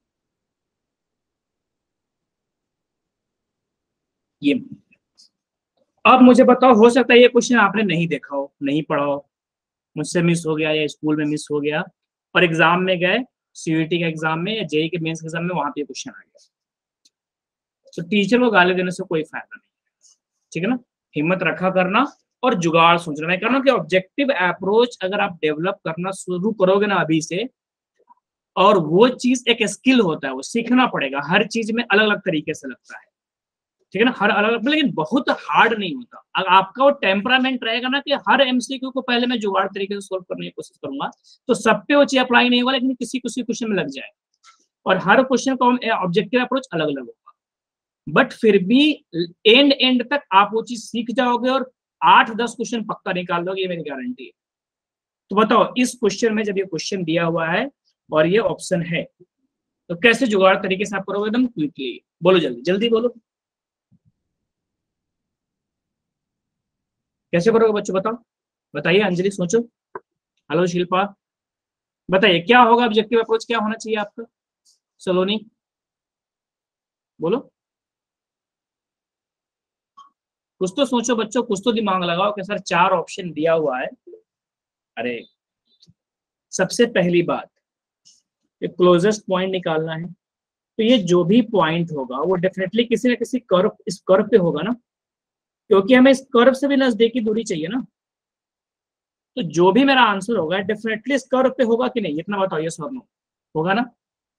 ये अब मुझे बताओ, हो सकता है ये क्वेश्चन आपने नहीं देखा हो, नहीं पढ़ा हो, मुझसे मिस हो गया या स्कूल में मिस हो गया, और एग्जाम में गए, सीयूईटी के एग्जाम में या जेईई के मेंस के एग्जाम में, वहां पे क्वेश्चन आ गया, तो टीचर को गाली देने से कोई फायदा नहीं है। ठीक है ना, हिम्मत रखा करना और जुगाड़ सोचना। मैं कह रहा हूँ कि ऑब्जेक्टिव अप्रोच अगर आप डेवलप करना शुरू करोगे ना अभी से, और वो चीज एक स्किल होता है, वो सीखना पड़ेगा, हर चीज में अलग अलग तरीके से लगता है, ठीक है ना, हर अलग, लेकिन बहुत हार्ड नहीं होता। अगर आपका वो टेम्परामेंट रहेगा ना कि हर एमसीक्यू को पहले मैं जुगाड़ तरीके से सोल्व करने की कोशिश करूंगा, तो सब पे वो चीज अप्लाई नहीं होगा, लेकिन किसी किसी क्वेश्चन में लग जाए, और हर क्वेश्चन का ऑब्जेक्टिव अप्रोच अलग अलग होगा। बट फिर भी एंड तक आप वो चीज सीख जाओगे और 8-10 क्वेश्चन पक्का निकाल दोगे, ये मेरी गारंटी है। तो बताओ, इस क्वेश्चन में जब ये क्वेश्चन दिया हुआ है और ये ऑप्शन है, तो कैसे जुगाड़ तरीके से आप करोगे एकदम क्विकली? बोलो जल्दी जल्दी बोलो, कैसे करोगे बच्चों? बताओ, बताइए, अंजलि सोचो, हेलो शिल्पा, बताइए क्या होगा ऑब्जेक्टिव अप्रोच, क्या होना चाहिए आपका? सलोनी बोलो, कुछ तो सोचो बच्चों, कुछ तो दिमाग लगाओ कि सर 4 ऑप्शन दिया हुआ है। अरे सबसे पहली बात, ये क्लोजेस्ट पॉइंट निकालना है, तो ये जो भी पॉइंट होगा वो डेफिनेटली किसी न किसी कर्व, इस कर्व पे होगा ना, क्योंकि हमें इस कर्व से भी नजदीकी दूरी चाहिए ना। तो जो भी मेरा आंसर होगा डेफिनेटली इस कर्व पे होगा कि नहीं, इतना बताओ, यस और नो, होगा ना?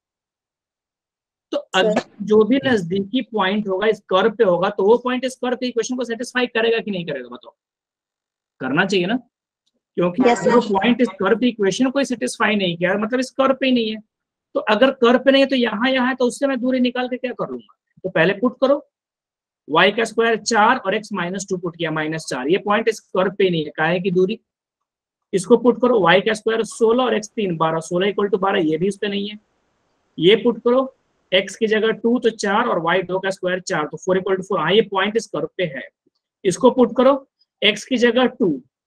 तो अगर जो भी नजदीकी पॉइंट होगा इस कर्व पे होगा, तो वो पॉइंट इस कर्व के इक्वेशन को सेटिस्फाई करेगा कि नहीं करेगा? बताओ, करना चाहिए ना, क्योंकि जो पॉइंट इस कर्व की इक्वेशन को सेटिस्फाई नहीं किया, मतलब इस कर्व पे ही नहीं है। तो अगर कर्व पे नहीं है तो यहाँ है, तो उससे मैं दूरी निकाल के क्या कर लूंगा? तो पहले पुट करो, y का स्क्वायर 4 और x -2 पुट किया -4, ये पॉइंट इस कर्व पे नहीं है, काहे की दूरी? इसको पुट करो, y का स्क्वायर 16 और x 3 12, 16 इक्वल टू 12, ये भी इस पे नहीं है। ये पुट करो, x की जगह 2 तो 4 और y 2 का स्क्वायर 4, तो 4 इक्वल टू 4, हाँ ये पॉइंट इस कर्व पे है। इसको पुट करो, x की जगह 2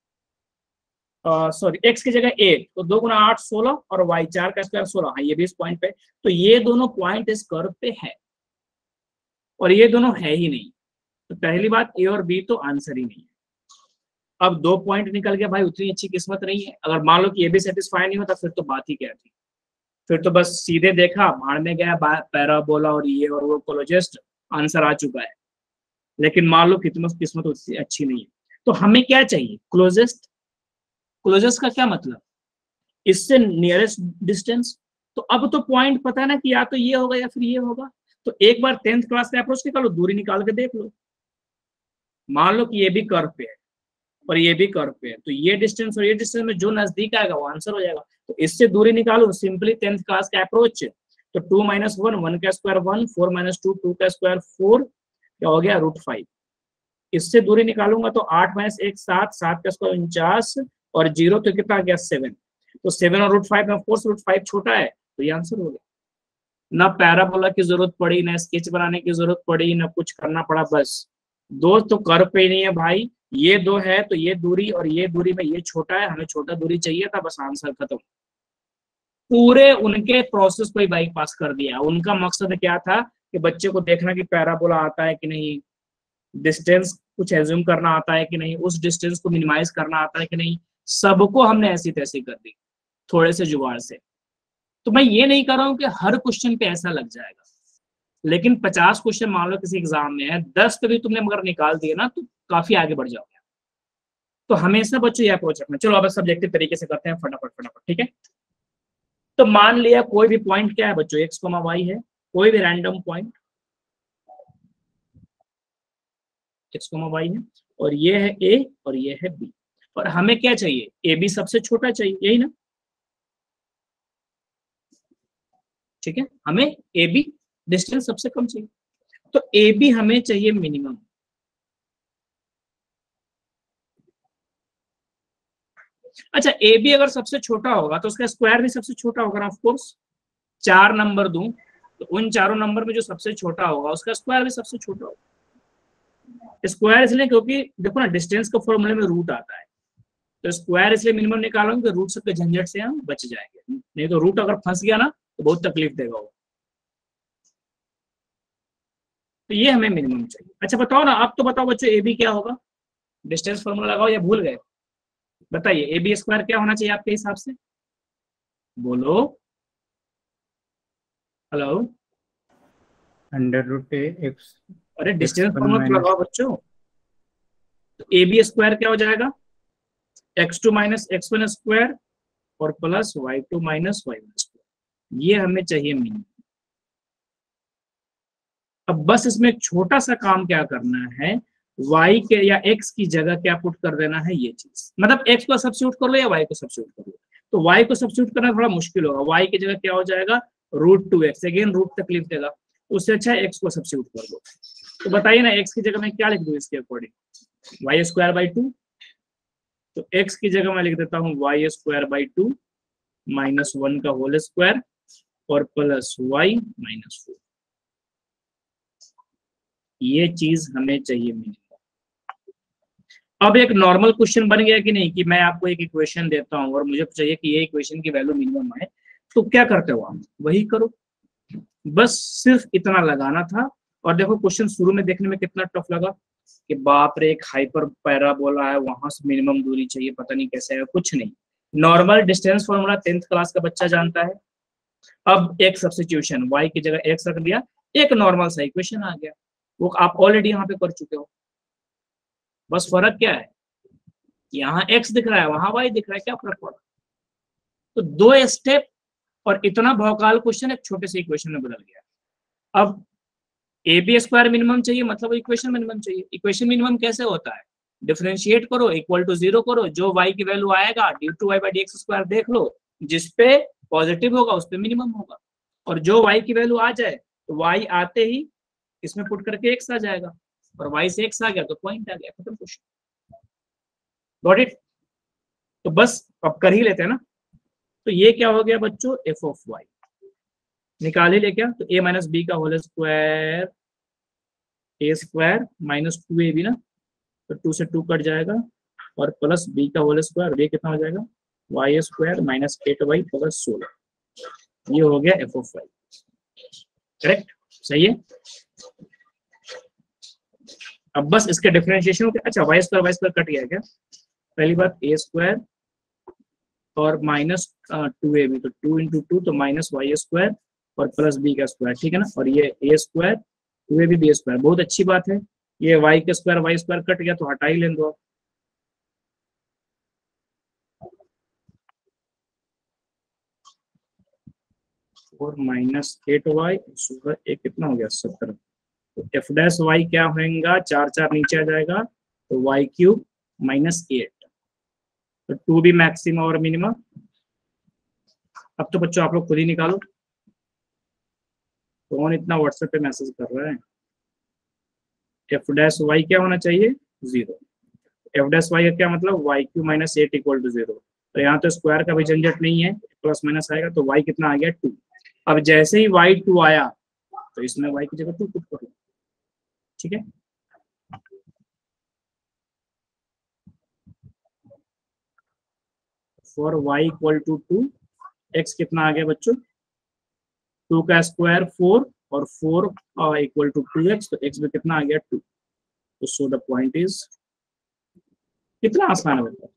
सॉरी x की जगह 8, तो 2 गुना 8 16 और y 4 का स्क्वायर 16, हाँ ये भी इस पॉइंट पे। तो ये दोनों पॉइंट इस कर्व पे है और ये दोनों है ही नहीं, तो पहली बात ए और बी तो आंसर ही नहीं है। अब 2 पॉइंट निकल गया भाई, उतनी अच्छी किस्मत नहीं है। अगर मान लो कि ये भी सेटिस्फाई नहीं होता, फिर तो बात ही क्या थी, फिर तो बस सीधे देखा, भाड़ में गया, पैराबोला और ये और वो क्लोजेस्ट, आंसर आ चुका है। लेकिन मान लो किस्मत किस्मत उतनी अच्छी नहीं है, तो हमें क्या चाहिए? क्लोजेस्ट। क्लोजेस्ट का क्या मतलब? इससे नियरेस्ट डिस्टेंस। तो अब तो पॉइंट पता है ना कि या तो ये होगा या फिर ये होगा, तो एक बार 10th क्लास का अप्रोच निकालो, दूरी निकाल के देख लो। मान लो कि ये भी कर्व पे है और ये भी कर्व पे है, तो ये डिस्टेंस और ये डिस्टेंस में जो नजदीक आएगा वो आंसर हो जाएगा। तो इससे दूरी निकालो, सिंपली 10th क्लास का अप्रोच। तो 2 - 1 1 का स्क्वायर 1, 4 - 2 2 का स्क्वायर 4, क्या हो गया? √5। इससे दूरी निकालूंगा तो 8 - 1 7, 7 का स्क्वायर 49 और 0 तो कितना आ गया? 7। तो 7 और √5 में ऑफकोर्स √5 छोटा है, तो ये आंसर हो गया। ना पैराबोला की जरूरत पड़ी, ना स्केच बनाने की जरूरत पड़ी, ना कुछ करना पड़ा, बस दो तो कर्व पे ही नहीं है भाई, ये दो है, तो ये दूरी और ये दूरी में ये छोटा है, हमें छोटा दूरी चाहिए था, बस आंसर खत्म। पूरे उनके प्रोसेस को ही बाइक पास कर दिया। उनका मकसद क्या था कि बच्चे को देखना कि पैराबोला आता है कि नहीं, डिस्टेंस कुछ एज्यूम करना आता है कि नहीं, उस डिस्टेंस को मिनिमाइज करना आता है कि नहीं, सबको हमने ऐसी तैसी कर दी थोड़े से जुगाड़ से। तो मैं ये नहीं कर रहा हूँ कि हर क्वेश्चन पे ऐसा लग जाएगा, लेकिन 50 क्वेश्चन मान लो किसी एग्जाम में है, 10 पे भी तुमने मगर निकाल दिए ना, तो काफी आगे बढ़ जाओगे। तो हमेशा बच्चों ये अप्रोच रखना। चलो अब सब्जेक्टिव तरीके से करते हैं, फटाफट फटाफट, ठीक है? तो मान लिया कोई भी पॉइंट क्या है बच्चों, x, y है, कोई भी रैंडम पॉइंट x, y है, और ये है a और ये है b, और हमें क्या चाहिए? ए बी सबसे छोटा चाहिए, यही ना? ठीक है, हमें ए बी डिस्टेंस सबसे कम चाहिए, तो ए बी हमें चाहिए मिनिमम। अच्छा, ए बी अगर सबसे छोटा होगा तो उसका स्क्वायर भी सबसे छोटा होगा ना, ऑफ कोर्स। 4 नंबर दूं तो उन चारों नंबर में जो सबसे छोटा होगा उसका स्क्वायर भी सबसे छोटा होगा। स्क्वायर इसलिए क्योंकि देखो ना, डिस्टेंस के फॉर्मूले में रूट आता है, तो स्क्वायर इसलिए मिनिमम निकालोगे, रूट के झंझट से हम बच जाएंगे, नहीं तो रूट अगर फंस गया ना तो बहुत तकलीफ देगा वो। तो ये हमें मिनिमम चाहिए। अच्छा बताओ ना, आप तो बताओ बच्चों, ए बी क्या होगा? डिस्टेंस फॉर्मूला लगाओ या भूल गए? बताइए, ए बी स्क्वायर क्या होना चाहिए आपके हिसाब से? बोलो, हेलो। √a x अरे डिस्टेंस फॉर्मूला तो लगाओ बच्चों। तो ए बी स्क्वायर क्या हो जाएगा, x2 माइनस x1 स्क्वायर और plus y2 minus y1 square. ये हमें चाहिए मिनिमम। अब बस इसमें एक छोटा सा काम क्या करना है, y के या x की जगह क्या पुट कर देना है, ये चीज, मतलब x को सब्स्टिट्यूट कर लो या y को सब्स्टिट्यूट कर लो। तो y को सब्स्टिट्यूट करना थोड़ा मुश्किल होगा, y की जगह क्या हो जाएगा √2x, अगेन रूट तकलीफ देगा, उससे अच्छा x को सब्स्टिट्यूट कर दो। तो बताइए ना x की जगह मैं क्या लिख दूं इसके अकॉर्डिंग, y स्क्वायर बाई 2। तो x की जगह मैं लिख देता हूँ y स्क्वायर बाई 2 माइनस 1 का होल स्क्वायर और प्लस y माइनस 4। ये चीज हमें चाहिए मिनिमम। अब एक नॉर्मल क्वेश्चन बन गया कि नहीं, कि मैं आपको एक इक्वेशन देता हूं और मुझे चाहिए कि ये इक्वेशन की वैल्यू मिनिमम है, तो क्या करते हो आप, वही करो, बस सिर्फ इतना लगाना था। और देखो क्वेश्चन शुरू में देखने में कितना टफ लगा कि बाप रे, एक हाइपर पैराबोला है, वहां से मिनिमम दूरी चाहिए, पता नहीं कैसे है, कुछ नहीं, normal distance formula 10th class का बच्चा जानता है। अब एक सब्स्टिट्यूशन, y की जगह x रख दिया, एक नॉर्मल सा इक्वेशन आ गया, वो आप ऑलरेडी यहाँ पे कर चुके हो। बस फर्क क्या है, यहाँ x दिख रहा है, वहां y दिख रहा है, क्या फर्क पड़ा। तो 2 स्टेप और इतना भौकाल क्वेश्चन एक छोटे से इक्वेशन में बदल गया। अब ए बी स्क्वायर मिनिमम चाहिए, मतलब इक्वेशन मिनिमम चाहिए। इक्वेशन मिनिमम कैसे होता है, डिफरेंशिएट करो, इक्वल टू 0 करो, जो y की वैल्यू आएगा d2y/dx² देख लो, जिसपे पॉजिटिव होगा उस पे मिनिमम होगा, और जो y की वैल्यू आ जाए तो y आते ही इसमें पुट करके x आ जाएगा, और y से x आ गया तो पॉइंट आ गया, खत्म क्वेश्चन। Got it. तो बस अब कर ही लेते हैं ना। तो ये क्या हो गया बच्चों, f ऑफ y निकाल ही ले क्या, तो a माइनस बी का whole square a square minus 2ab ना, तो 2 से 2 कट जाएगा और प्लस b का होल स्क्वायर, ये कितना हो जाएगा y square minus 8y plus 16। ये हो गया f ऑफ y। करेक्ट, सही है। अब बस इसके डिफरेंशिएशन होते, अच्छा y स्क्वायर कट गया क्या, पहली बात a स्क्वायर और माइनस 2ab, तो 2 इंटू 2 तो माइनस y स्क्वायर और प्लस b का स्क्वायर, ठीक है ना, और ये a square 2ab b square, बहुत अच्छी बात है। ये y के स्क्वायर y स्क्वायर कट गया तो हटा ही लें दो। और माइनस 8y सुबह एक कितना हो गया 17, तो एफ डैश वाई क्या होगा, 4 4 नीचे आ जाएगा, तो वाई क्यूब माइनस 8, तो 2 भी मैक्सिमम और मिनिमम। अब तो बच्चों आप लोग खुद ही निकालो, कौन इतना व्हाट्सएप पे मैसेज कर रहा है। एफ डैश वाई क्या होना चाहिए 0, एफ डैश वाई का क्या मतलब y cube minus 8 equal to 0, तो यहाँ तो स्क्वायर का भी झंझट नहीं है, प्लस माइनस आएगा, तो वाई कितना आ गया 2। अब जैसे ही वाई 2 आया तो इसमें वाई की जगह 2 पुट करो, ठीक है। For y equal to 2, x कितना आ गया बच्चों 2 का स्क्वायर 4 और 4 इक्वल टू 2x, तो x में कितना आ गया 2। तो सो द पॉइंट इज, कितना आसान है बच्चा।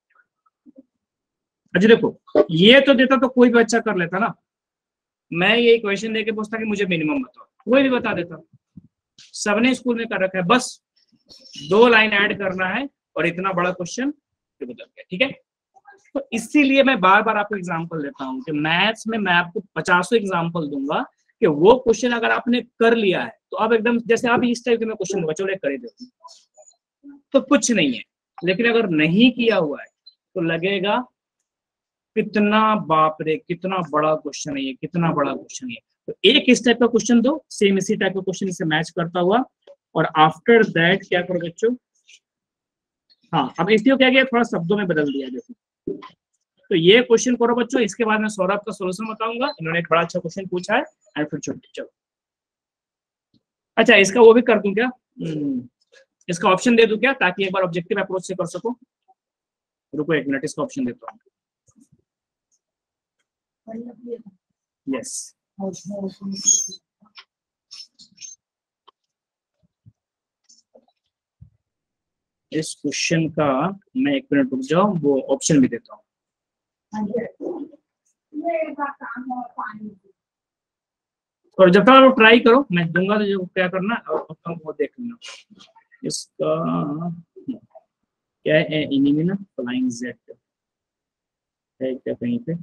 अच्छा देखो ये तो देता तो कोई भी बच्चा कर लेता ना, मैं ये इक्वेशन देके पूछता कि मुझे मिनिमम बताओ, कोई भी बता देता, सबने स्कूल में कर रखा है, बस 2 लाइन ऐड करना है और इतना बड़ा क्वेश्चन बदल गया, ठीक है। तो इसीलिए मैं बार बार आपको एग्जांपल देता हूं कि मैथ्स में मैं आपको 50 एग्जांपल दूंगा कि वो क्वेश्चन अगर आपने कर लिया है तो अब एकदम जैसे आप इस टाइप के मैं क्वेश्चन दूंगा, चलो कर ही देते तो कुछ नहीं है, लेकिन अगर नहीं किया हुआ है तो लगेगा कितना बाप रे कितना बड़ा क्वेश्चन है ये, कितना बड़ा क्वेश्चन है। तो एक इस टाइप का क्वेश्चन दो, सेम इसी टाइप का क्वेश्चन इसे मैच करता हुआ, और आफ्टर दैट क्या करो बच्चों, हाँ अब इसलिए क्या किया थोड़ा शब्दों में बदल दिया जैसे। तो ये क्वेश्चन करो बच्चों, इसके बाद मैं सौरभ का सॉल्यूशन बताऊंगा, इन्होंने एक बड़ा अच्छा क्वेश्चन पूछा है, एंड फिर चलो अच्छा इसका वो भी कर दूं क्या, इसका ऑप्शन दे दूं क्या, ताकि एक बार ऑब्जेक्टिव अप्रोच से कर सको। रुको 1 मिनट, इसका ऑप्शन देता हूँ। यस इस क्वेश्चन का मैं 1 मिनट रुक जाओ, वो ऑप्शन भी देता हूँ। और जब तक आप ट्राई करो मैं दूंगा तो जो क्या करना वो देख लेना इसका। क्या है एनिमी ना, फ्लाइंग जेट है क्या कहीं पे?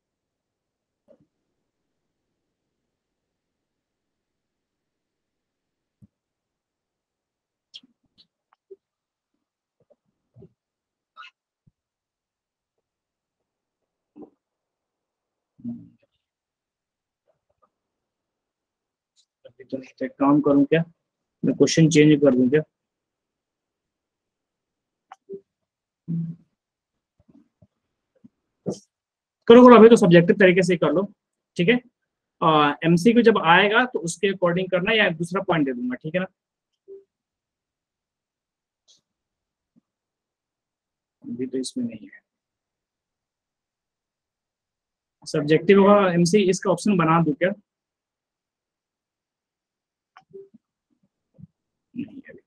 अभी तो नहीं, एक काम करूं क्या, मैं क्वेश्चन चेंज कर दूं क्या? करो करो, अभी तो सब्जेक्टिव तरीके से ही कर लो, ठीक है। एमसीक्यू जब आएगा तो उसके अकॉर्डिंग करना, या दूसरा पॉइंट दे दूंगा, ठीक है ना। अभी तो इसमें नहीं है सब्जेक्टिव होगा एमसी, इसका ऑप्शन बना दूं क्या? नहीं है।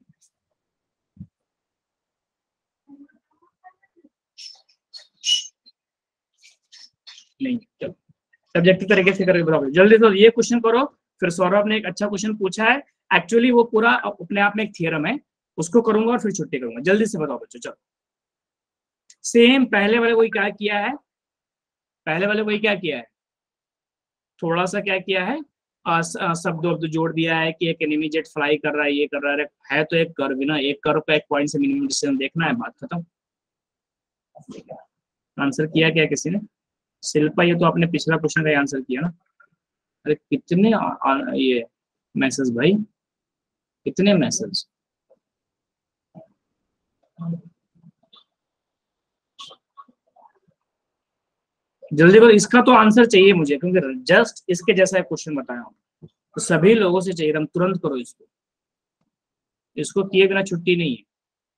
नहीं, चलो सब्जेक्टिव तरीके से करके बताओ जल्दी से। ये क्वेश्चन करो, फिर सौरभ ने एक अच्छा क्वेश्चन पूछा है, एक्चुअली वो पूरा अपने आप में एक थियरम है, उसको करूंगा और फिर छुट्टी करूंगा। जल्दी से बताओ बच्चों, चलो। सेम पहले वाले वही क्या किया है, पहले वाले वही क्या किया है, थोड़ा सा क्या किया है, शब्द वब्द जोड़ दिया है कि एक एनिमी जेट फ्लाई कर रहा है, ये कर रहा है तो एक कर्व ना, एक कर्व का एक पॉइंट से मिनिमम डिस्टेंस देखना है, बात खत्म। आंसर किया क्या किसी ने? शिल्पा, ये तो आपने पिछला क्वेश्चन का आंसर किया ना। अरे कितने ये मैसेज भाई, कितने मैसेज। जल्दी करो, इसका तो आंसर चाहिए मुझे, क्योंकि जस्ट इसके जैसा क्वेश्चन बताया हूं, तो सभी लोगों से चाहिए, हम तुरंत करो इसको, इसको किए बिना छुट्टी नहीं है।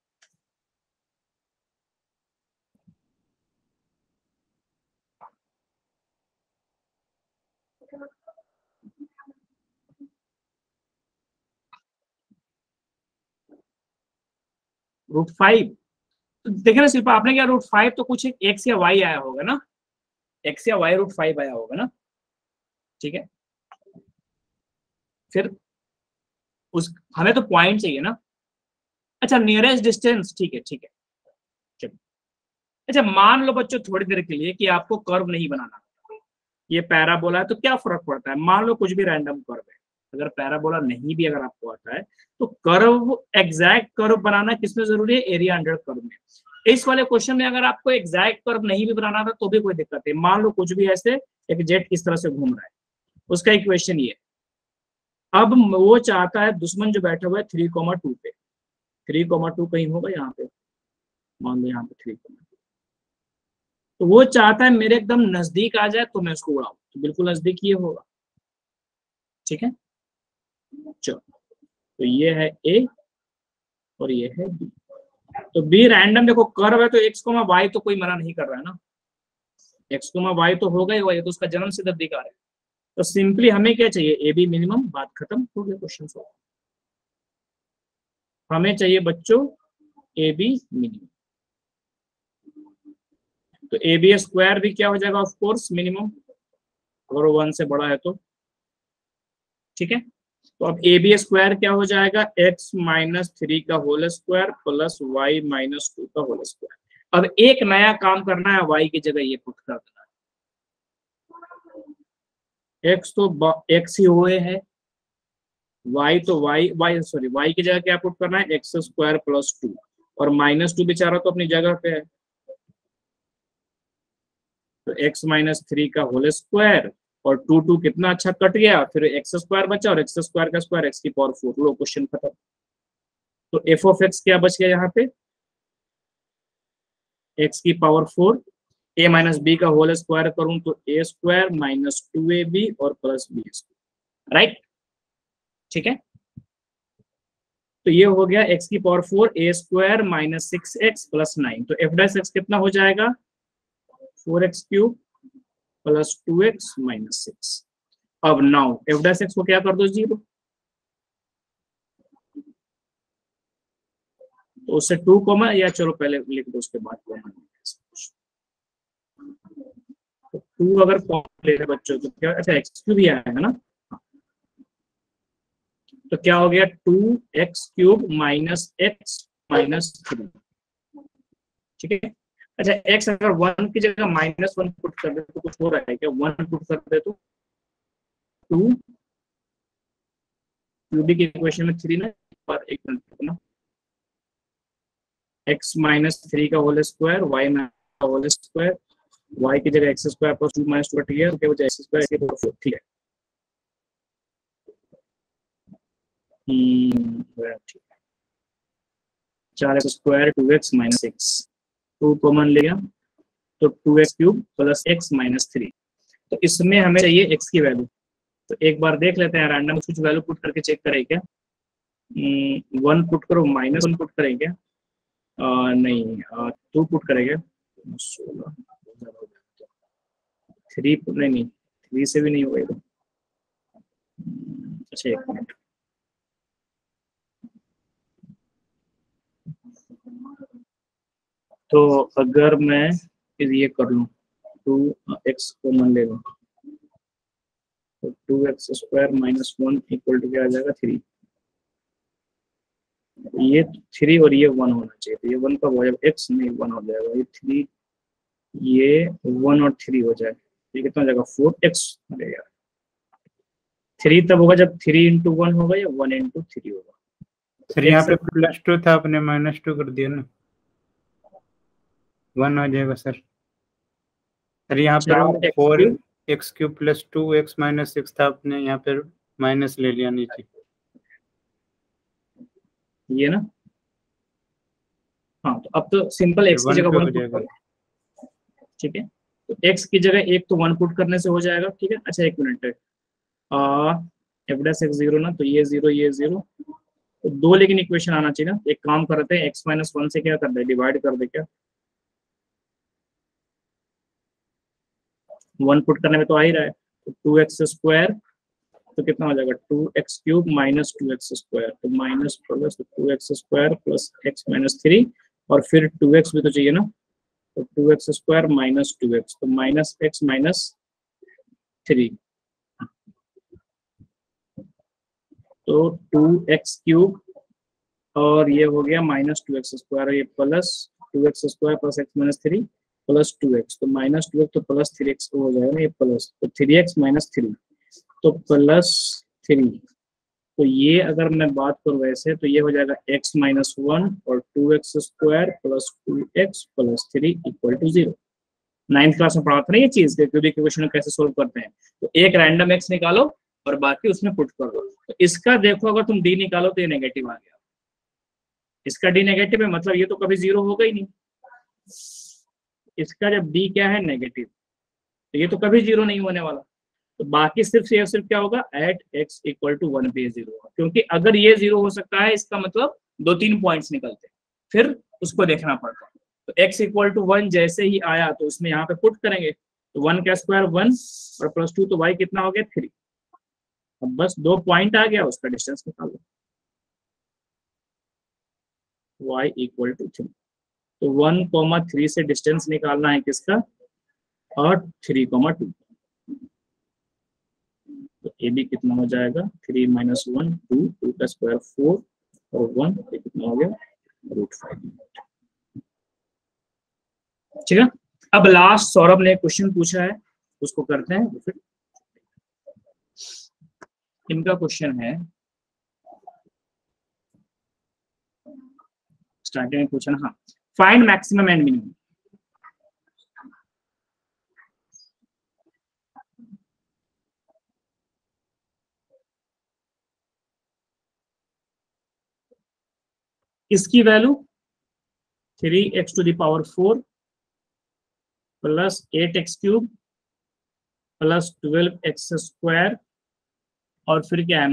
√5, देखे ना शिल्पा, आपने क्या √5 तो कुछ एक्स या वाई आया होगा ना, एक्स या वाई √5 आया होगा ना, ठीक है। फिर उस हमें तो पॉइंट चाहिए ना। अच्छा नियरेस्ट डिस्टेंस, ठीक है ठीक है, चलो। अच्छा मान लो बच्चों थोड़ी देर के लिए कि आपको कर्व नहीं बनाना, ये पैराबोला है, तो क्या फर्क पड़ता है, मान लो कुछ भी रैंडम कर्व है, अगर पैराबोला नहीं भी अगर आपको आता है तो कर्व, एग्जैक्ट कर्व बनाना किसमें जरूरी है, एरिया अंडर कर्व में। इस वाले क्वेश्चन में अगर आपको एग्जैक्ट कर्व नहीं भी बनाना था तो भी कोई दिक्कत है। मान लो कुछ भी ऐसे एक जेट किस तरह से घूम रहा है, उसका इक्वेशन ये, अब वो चाहता है दुश्मन जो बैठा हुआ है 3,2 पे, 3,2 कहीं होगा यहाँ पे, मान लो यहाँ पे 3,2, तो वो चाहता है मेरे एकदम नजदीक आ जाए तो मैं उसको उड़ाऊं, तो बिल्कुल नजदीक ये होगा, ठीक है। चलो तो ये है ए और ये है बी, तो बी रैंडम, देखो कर्व है तो एक्स कोमा वाई तो कोई मना नहीं कर रहा है ना, एक्स कोमा वाई तो होगा ही, वही तो उसका जन्म सिद्ध अधिकार है। तो सिंपली हमें क्या चाहिए, ए बी मिनिमम, बात खत्म हो गया क्वेश्चन सॉल्व। हमें चाहिए बच्चों ए बी मिनिमम, तो ए बी स्क्वायर भी क्या हो जाएगा, ऑफ कोर्स मिनिमम, अगर 1 से बड़ा है तो, ठीक है। तो अब ए बी स्क्वायर क्या हो जाएगा, x-3 का होल स्क्वायर प्लस y-2 का होल स्क्वायर। अब एक नया काम करना है, y की जगह ये पुट कर देना है, x तो x ही हुए है, y तो y की जगह क्या पुट करना है, x² प्लस 2, और -2 बेचारा तो अपनी जगह पे है, तो x-3 का होल स्क्वायर और 2 कितना अच्छा कट गया, फिर x² बचा और x² का स्क्वायर x की पावर 4, लो क्वेश्चन खत्म। तो f ऑफ x क्या बच गया यहाँ पे, x की पावर 4, a माइनस बी का होल स्क्वायर करूं तो a² माइनस 2ab और प्लस b, राइट, ठीक है। तो ये हो गया x की power 4 a² minus 6x plus 9, तो f' कितना हो जाएगा, 4x³ प्लस 2x माइनस 6। अब नाउ f' को क्या कर दो 0, तो उससे 2 कॉमा, या चलो पहले लिख दो उसके बाद कॉमा, तो 2 अगर कॉमा ले रहे बच्चों तो क्या, अच्छा x³ भी आया है ना, तो क्या हो गया 2x³ माइनस x माइनस 3, ठीक है। अच्छा x अगर 1 की जगह -1 पुट कर दे तो कुछ हो रहा है क्या? 1 पुट कर दे तो 2 क्यूबिक इक्वेशन में 3 ना, पर एक मिनट ना, x -3 का होल स्क्वायर y का होल स्क्वायर, y की जगह x स्क्वायर प्लस 2 - 2 कट गया तो क्या x स्क्वायर के 4, ठीक है। ठीक है, 4x स्क्वायर 2x - 6, 2 कॉमन लिया तो 2x क्यूब प्लस x - 3। तो इसमें हमें चाहिए x की वैल्यू, तो एक बार देख लेते हैं रैंडम कुछ वैल्यू पुट करके चेक करें क्या। 1 पुट करो, -1 पुट करें क्या? नहीं, 2 पुट करेंगे, 16, 3 नहीं 3 से भी नहीं होगा। अच्छा एक मिनट, तो अगर मैं ये कर लूँ 2x को मान ले लूँ तो 2x स्क्वायर -1 इक्वल टू क्या आ जाएगा 3। ये 3 और ये 1 होना चाहिए, तो ये 1 का हो जाएगा, x नहीं 1 हो जाएगा, ये 3, ये 1 और 3 हो जाएगा, ये कितना हो जाएगा 4x। अरे यार 3 तब होगा जब 3 × 1 होगा या 1 × 3 होगा। सर यहाँ पे +2 था, आपने -2 कर दिया ना, 1 हो जाएगा सर। सर यहाँ पर 4x³ + 2x - 6 था, आपने यहाँ पर माइनस ले लिया नीचे, ये ना। हाँ तो अब तो सिंपल x की जगह 1 पुट करो, ठीक है। तो x की जगह एक तो 1 पुट करने से हो जाएगा, ठीक है। अच्छा एक मिनट, f' 0 ना, तो ये 0 ये 0, तो 2 लेकिन इक्वेशन आना चाहिए ना। एक काम करते हैं, x - 1 से क्या कर दे, डिवाइड कर दे क्या, 1 पुट करने में तो आ ही रहा है, तो 2x स्क्वायर तो कितना हो जाएगा 2x³ - 2x स्क्वायर, तो minus plus 2x square plus x - 3 और फिर 2x भी तो चाहिए ना, तो 2x स्क्वायर - 2x, तो -x - 3, तो 2x³ और ये हो गया -2x स्क्वायर, ये plus 2x square plus x - 3 plus 2x, तो -2x तो प्लस 3x हो जाएगा ना, ये प्लस, तो 3x - 3 तो प्लस 3, तो ये अगर मैं बात करूँ वैसे तो ये हो जाएगा x - 1 और 2x square plus 2x plus 3 equal to 0। 9th class में पढ़ा था ना ये चीज, क्यूबिक इक्वेशन कैसे सोल्व करते हैं। तो एक रैंडम x निकालो और बाकी उसमें पुट कर दो। तो इसका देखो अगर तुम d निकालो तो ये नेगेटिव आ गया, इसका d नेगेटिव है, मतलब ये तो कभी 0 होगा ही नहीं। इसका जब d क्या है नेगेटिव, तो ये तो कभी 0 नहीं होने वाला। तो बाकी सिर्फ क्या होगा, एट x = 1 पे 0 होगा, क्योंकि अगर ये 0 हो सकता है इसका मतलब 2-3 पॉइंट्स निकलते हैं, फिर उसको देखना पड़ता है। तो x = 1 जैसे ही आया तो उसमें यहाँ पे पुट करेंगे, तो 1 का स्क्वायर 1 और प्लस 2, तो y कितना हो गया 3। अब बस 2 पॉइंट आ गया, उसका डिस्टेंस निकाल लो, y = 3। तो 1,3 से डिस्टेंस निकालना है किसका, और 3,2। तो ए बी कितना हो जाएगा 3 - 1 2, 2 का स्क्वायर 4 और 1, ये कितना हो गया √5। ठीक है। अब लास्ट सौरभ ने क्वेश्चन पूछा है, उसको करते हैं। फिर इनका क्वेश्चन है, स्टार्टिंग में पूछा ना, हाँ, फाइंड मैक्सिमम एंड मिनिमम। इसकी value 3x⁴ plus 8x³ plus 12x² और फिर क्या है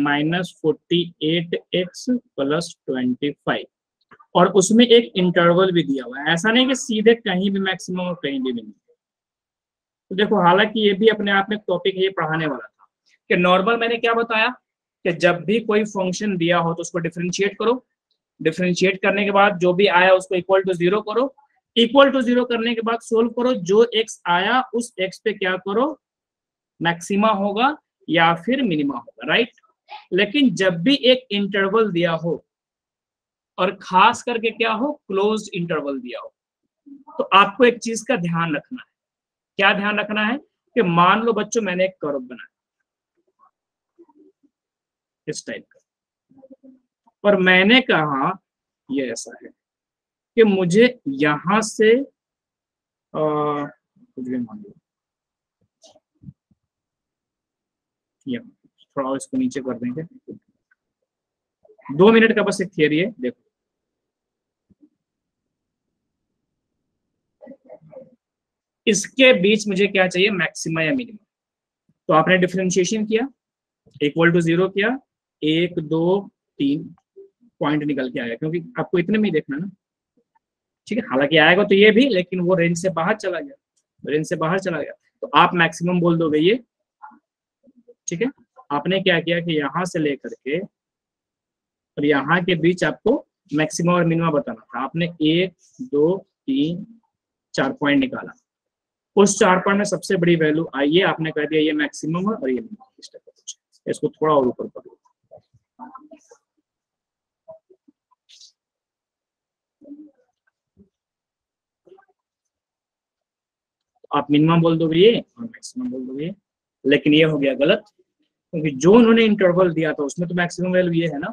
-48x प्लस 25, और उसमें एक इंटरवल भी दिया हुआ है। ऐसा नहीं कि सीधे कहीं भी मैक्सिमम और कहीं भी मिनिमम। तो देखो हालांकि ये भी अपने आप में टॉपिक ये पढ़ाने वाला था कि नॉर्मल मैंने क्या बताया कि जब भी कोई फंक्शन दिया हो तो उसको डिफरेंशिएट करो, डिफरेंशिएट करने के बाद जो भी आया उसको इक्वल टू 0 करो, इक्वल टू 0 करने के बाद सोल्व करो, जो x आया उस x पे क्या करो, मैक्सिमा होगा या फिर मिनिमा होगा, राइट। लेकिन जब भी एक इंटरवल दिया हो और खास करके क्या हो, क्लोज्ड इंटरवल दिया हो, तो आपको एक चीज का ध्यान रखना है। क्या ध्यान रखना है कि मान लो बच्चों मैंने एक कर्व बनाया इस टाइप का, और मैंने कहा ये ऐसा है कि मुझे यहां से कुछ भी मान लो, थोड़ा इसको नीचे कर देंगे। 2 मिनट का बस एक थियरी है, देखो इसके बीच मुझे क्या चाहिए, मैक्सिमा या मिनिमम। तो आपने डिफरेंशिएशन किया, इक्वल टू 0 किया, 1 2 3 पॉइंट निकल के आया, क्योंकि आपको इतने में ही देखना ना, ठीक है। हालांकि आएगा तो ये भी, लेकिन वो रेंज से बाहर चला गया, रेंज से बाहर चला गया, तो आप मैक्सिमम बोल दोगे ये, ठीक है। आपने क्या किया कि यहां से लेकर के और यहाँ के बीच आपको मैक्सिमम और मिनिमम बताना था। आपने 1 2 3 4 पॉइंट निकाला, उस 4 पॉइंट में सबसे बड़ी वैल्यू आई है, आपने कह दिया ये मैक्सिमम है और ये मिनिमम। इस टाइप का कुछ, इसको थोड़ा और ऊपर कर लो। आप मिनिमम बोल दोगे ये और मैक्सिमम बोल दोगे ये, लेकिन ये हो गया गलत, क्योंकि जो उन्होंने इंटरवल दिया था उसमें तो मैक्सिमम वैल्यू ये है ना,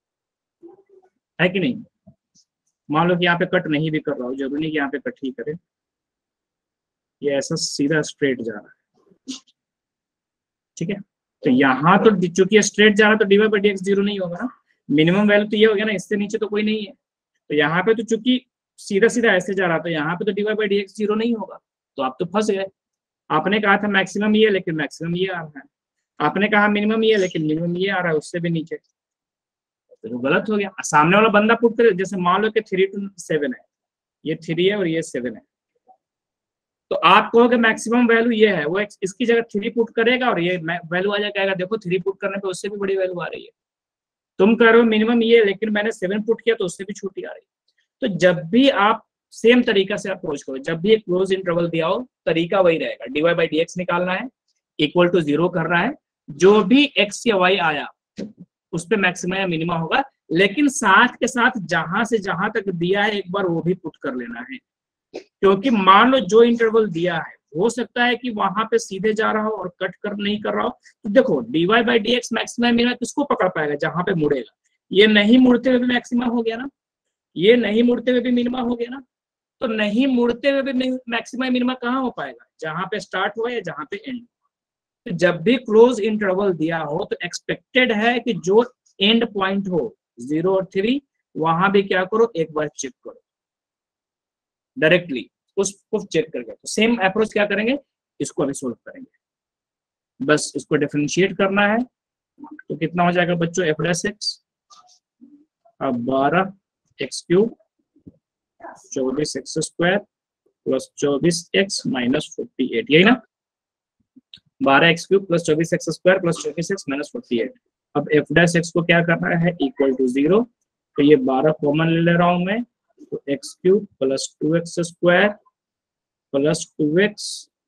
है कि नहीं। मान लो कि यहाँ पे कट नहीं भी कर रहा हो, जरूरी नहीं कि यहाँ पे कट ही करे, ये ऐसा सीधा स्ट्रेट जा रहा है, ठीक है। तो यहाँ तो चूंकि स्ट्रेट जा रहा है तो dy by dx 0 नहीं होगा ना, मिनिमम वैल्यू तो ये हो गया ना, इससे नीचे तो कोई नहीं है। तो यहाँ पे तो चूंकि सीधा सीधा ऐसे जा रहा था, यहाँ पे तो dy by dx 0 नहीं होगा, तो आप तो फंस गए। आपने कहा था मैक्सिमम ये, लेकिन मैक्सिमम ये आ रहा है, आपने कहा मिनिमम ये, लेकिन मिनिमम ये आ रहा है उससे भी नीचे, तो गलत हो गया। सामने वाला बंदा पुट करे, जैसे मान लो कि 3 to 7 है, ये 3 है और ये 7 है, तो आप कहोगे मैक्सिमम वैल्यू ये है, वो इसकी जगह 3 पुट करेगा और ये वैल्यू आ जाएगा, देखो 3 पुट करने पे उससे भी बड़ी वैल्यू आ रही है। तुम कह रहे हो मिनिमम ये, लेकिन मैंने 7 पुट किया तो उससे भी छोटी आ रही है। तो जब भी आप सेम तरीका से अप्रोच करो, जब भी एक क्लोज इंटरवल दिया हो, तरीका वही रहेगा, dy by dx निकालना है, इक्वल टू 0 करना है, जो भी x या y आया उस पे मैक्सिमम या मिनिमम होगा, लेकिन साथ के साथ जहां से जहां तक दिया है एक बार वो भी पुट कर लेना है, क्योंकि मान लो जो इंटरवल दिया है हो सकता है कि वहां पे सीधे जा रहा हो और कट कर नहीं कर रहा हो, तो देखो dy by dx maximum minimum किसको पकड़ पाएगा, जहां पे मुड़ेगा। ये नहीं मुड़ते हुए भी मैक्सिमम हो गया ना, ये नहीं मुड़ते हुए भी मिनिमम हो गया ना, तो नहीं मुड़ते हुए भी मैक्सिमम मिनिमम कहाँ हो पाएगा, जहां पे स्टार्ट हुआ या जहां पे एंड। तो जब भी क्लोज इंटरवल दिया हो तो एक्सपेक्टेड है कि जो एंड पॉइंट हो 0 और 3, वहां भी क्या करो, एक बार चेक करो डायरेक्टली, उसको चेक करके। तो सेम अप्रोच क्या करेंगे, इसको अभी सोल्व करेंगे, बस इसको डिफरेंशिएट करना है। तो कितना हो जाएगा बच्चों, f डैश x, अब 12x³ 24x² plus 24x minus 48, यही ना, 12x³ plus 24x² plus 24x minus 48। अब f डैश x को क्या करना है, इक्वल टू 0, तो ये 12 कॉमन ले रहा हूं मैं, तो x³ plus 2x² plus 2x,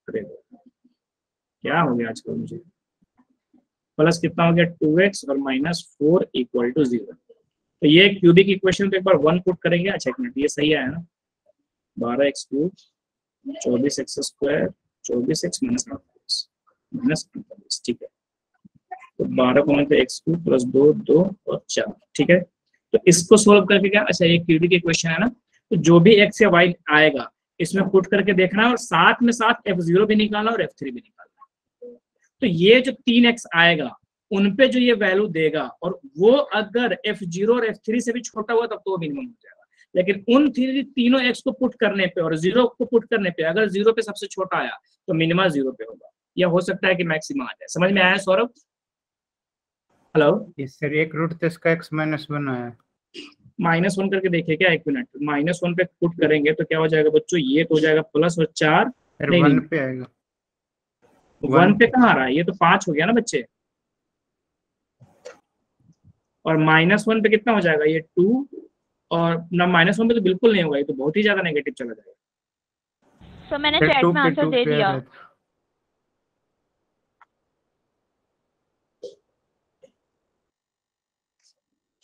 क्या हो गया आजकल मुझे, प्लस कितना हो गया 2x और माइनस 4 इक्वल टू 0। तो ये क्यूबिक इक्वेशन पे एक बार 1 पुट करेंगे। अच्छा एक मिनट, ये सही आया ना, 12x³ 24x² 24x माइनस 48, ठीक है। तो 12 को मतलब x³ प्लस 2 2 और 4, ठीक है। तो इसको सोल्व करके क्या, अच्छा ये क्यूबिक इक्वेशन है ना, तो जो भी x या y आएगा इसमें पुट करके देखना है, और साथ में साथ f0 भी निकालना और f3 भी निकालना। तो ये जो 3x आएगा उन पे जो ये वैल्यू देगा, और वो अगर f0 और f3 से भी छोटा हुआ तब तो मिनिमम हो जाएगा, लेकिन उन तीनों x को पुट करने पे और 0 को पुट करने पे अगर 0 पे सबसे छोटा आया तो मिनिमम 0 पे होगा, या हो सकता है कि मैक्सिमम आ जाए। समझ में आया सौरभ? हेलो सर, एक रूट तो इसका x-1 आया, -1 करके देखिए क्या, एक मिनट, -1 पे पुट करेंगे तो क्या हो जाएगा बच्चों, ये तो हो जाएगा प्लस और 4, नहीं 1 पे आएगा, 1 पे कहाँ आ रहा है, ये तो 5 हो गया ना बच्चे, और -1 पे कितना हो जाएगा, ये 2, और ना -1 पे तो बिल्कुल नहीं होगा, ये तो बहुत ही ज्यादा नेगेटिव चला जाएगा। सर मैंने चैट में आंसर दे दिया।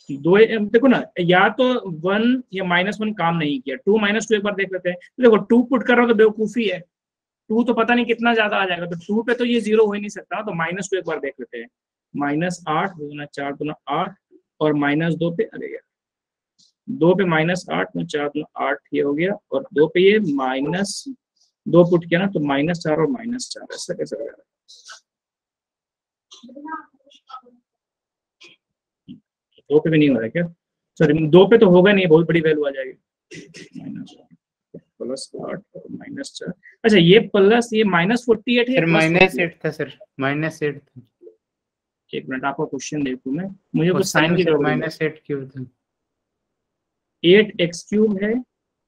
दो देखो ना, या तो 1 या -1 काम नहीं किया, 2 -2 एक बार देख लेते हैं। तो देखो 2 पुट कर रहा हूँ तो बेवकूफी है, 2 तो पता नहीं कितना ज्यादा आ जाएगा, तो 2 पे तो ये 0 हो ही नहीं सकता, तो -2 एक बार देख लेते हैं। -8 दूना 4 दूना 8 और -2 पे, अरे यार 2 पे -8 में 4 दूना 8 ये हो गया, और 2 पे ये -2 पुट किया ना, तो -4 और -4 ऐसा कैसे हो जाएगा? 2 पे भी नहीं हो रहा है क्या? सॉरी 2 पे तो होगा नहीं, बहुत बड़ी वैल्यू आ जाएगी। +8 और -4, अच्छा ये प्लस ये -48 है, -8 था सर, -8 था। एक मिनट आपका क्वेश्चन देखूं मैं, मुझे कुछ साइन की जरूरत है। -8 क्यूब था, 8x³ है,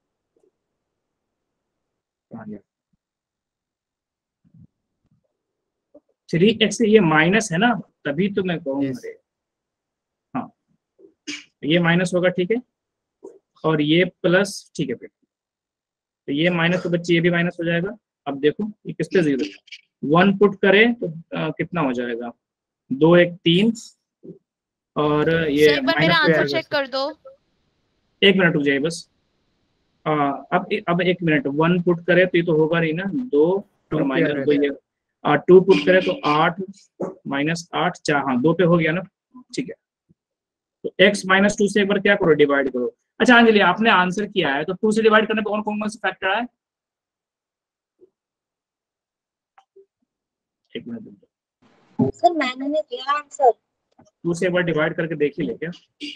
3x ये माइनस है ना, तभी तो मैं कहूँ। Yes. हाँ ये माइनस होगा, ठीक है, और ये प्लस, ठीक है फिर तो ये माइनस तो बच्चे ये भी माइनस हो जाएगा। अब देखो ये किस पे 0 है, 1 पुट करें तो कितना हो जाएगा, 2 1 3 और ये सर मेरा आंसर चेक कर दो। 1 मिनट रुक जाइए बस। अब 1 मिनट, 1 पुट करे तो ये तो होगा नहीं ना, 2 और -2 ये 2 पुट करे तो 8 -8 4, हाँ 2 पे हो गया ना, ठीक है। तो x -2 से एक बार क्या करो, डिवाइड करो। अच्छा अंजलि आपने आंसर किया है, तो 2 से डिवाइड करने पर कौन कौन से फैक्टर आए? 1 मिनट सर मैंने नहीं दिया आंसर। 2 से एक बार डिवाइड करके देख ही ले क्या?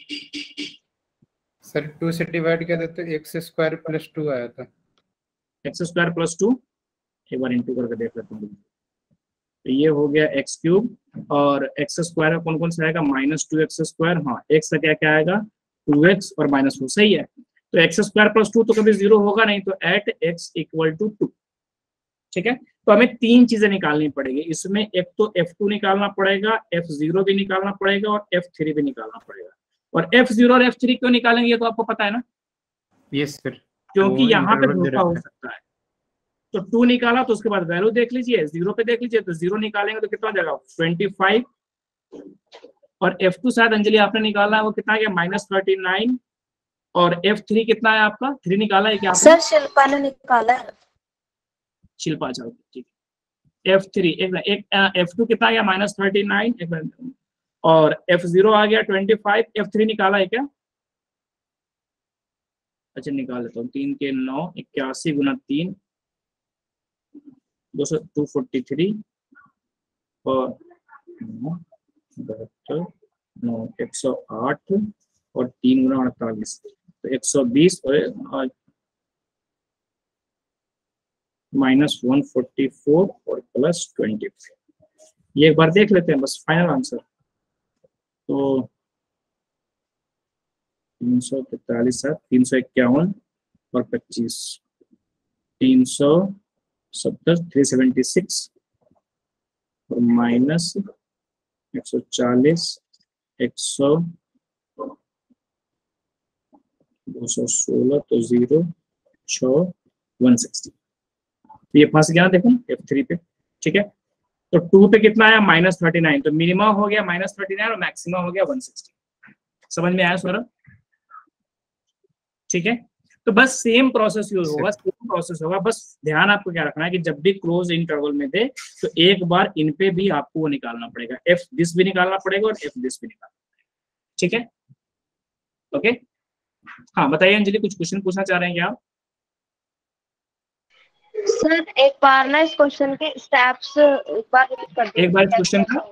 सर 2 से डिवाइड किया था तो x² + 2 आया था। x² + 2 एक बार इंटू करके देख लेते हैं। तो ये हो गया x³ और x² का कौन कौन सा आएगा, -2x², हाँ x का क्या क्या आएगा, 2x और -4, सही है। तो x² + 2 तो कभी 0 होगा नहीं, तो एट x = 2, ठीक है। तो हमें 3 चीजें निकालनी पड़ेगी इसमें, एक तो f2 निकालना पड़ेगा, f0 भी निकालना पड़ेगा और f3 भी निकालना पड़ेगा। और f0 और f3 क्यों निकालेंगे ये तो आपको पता है ना? यस सर, क्योंकि यहाँ पे धोखा हो सकता है। तो 2 निकाला तो उसके बाद वैल्यू देख लीजिए, 0 पे देख लीजिए, तो 0 निकालेंगे तो कितना हो जाएगा, 25। और f2 शायद अंजलि आपने निकाला है, वो कितना गया, -39। और f3 कितना है आपका, 3 निकाला है क्या? सर शिल्पा ने निकाला है। शिल्पा, अच्छा ठीक है। f3 एक f2 कितना गया, -39, और f0 आ गया 25, f3 निकाला है क्या? अच्छा निकाल लेता हूँ, 3 के 9, 81 × 3 243 और 72 9 108 और 3 × 48 तो 120 और -144 और +25। ये एक बार देख लेते हैं बस, फाइनल आंसर। तो 343 है, 351 और 25, 370 376 और -140 216 तो 0 6 160। ये फंस गया देखो f3 पे, ठीक है। तो 2 पे कितना आया, -39, तो मिनिमम हो गया -39 और मैक्सिमम हो गया 160। समझ में आया सौरभ? ठीक है, तो बस सेम प्रोसेस यूज होगा, सेम प्रोसेस होगा। बस ध्यान आपको क्या रखना है कि जब भी क्लोज इंटरवल में दे तो एक बार इन पे भी आपको वो निकालना पड़ेगा, f दिस भी निकालना पड़ेगा और f दिस भी निकालना पड़ेगा, ठीक है। ओके, हाँ बताइए अंजलि, कुछ क्वेश्चन पूछना चाह रहे हैं क्या आप? सर एक बार ना इस क्वेश्चन के स्टेप्स एक बार रिपीट कर दीजिए। एक बार क्वेश्चन का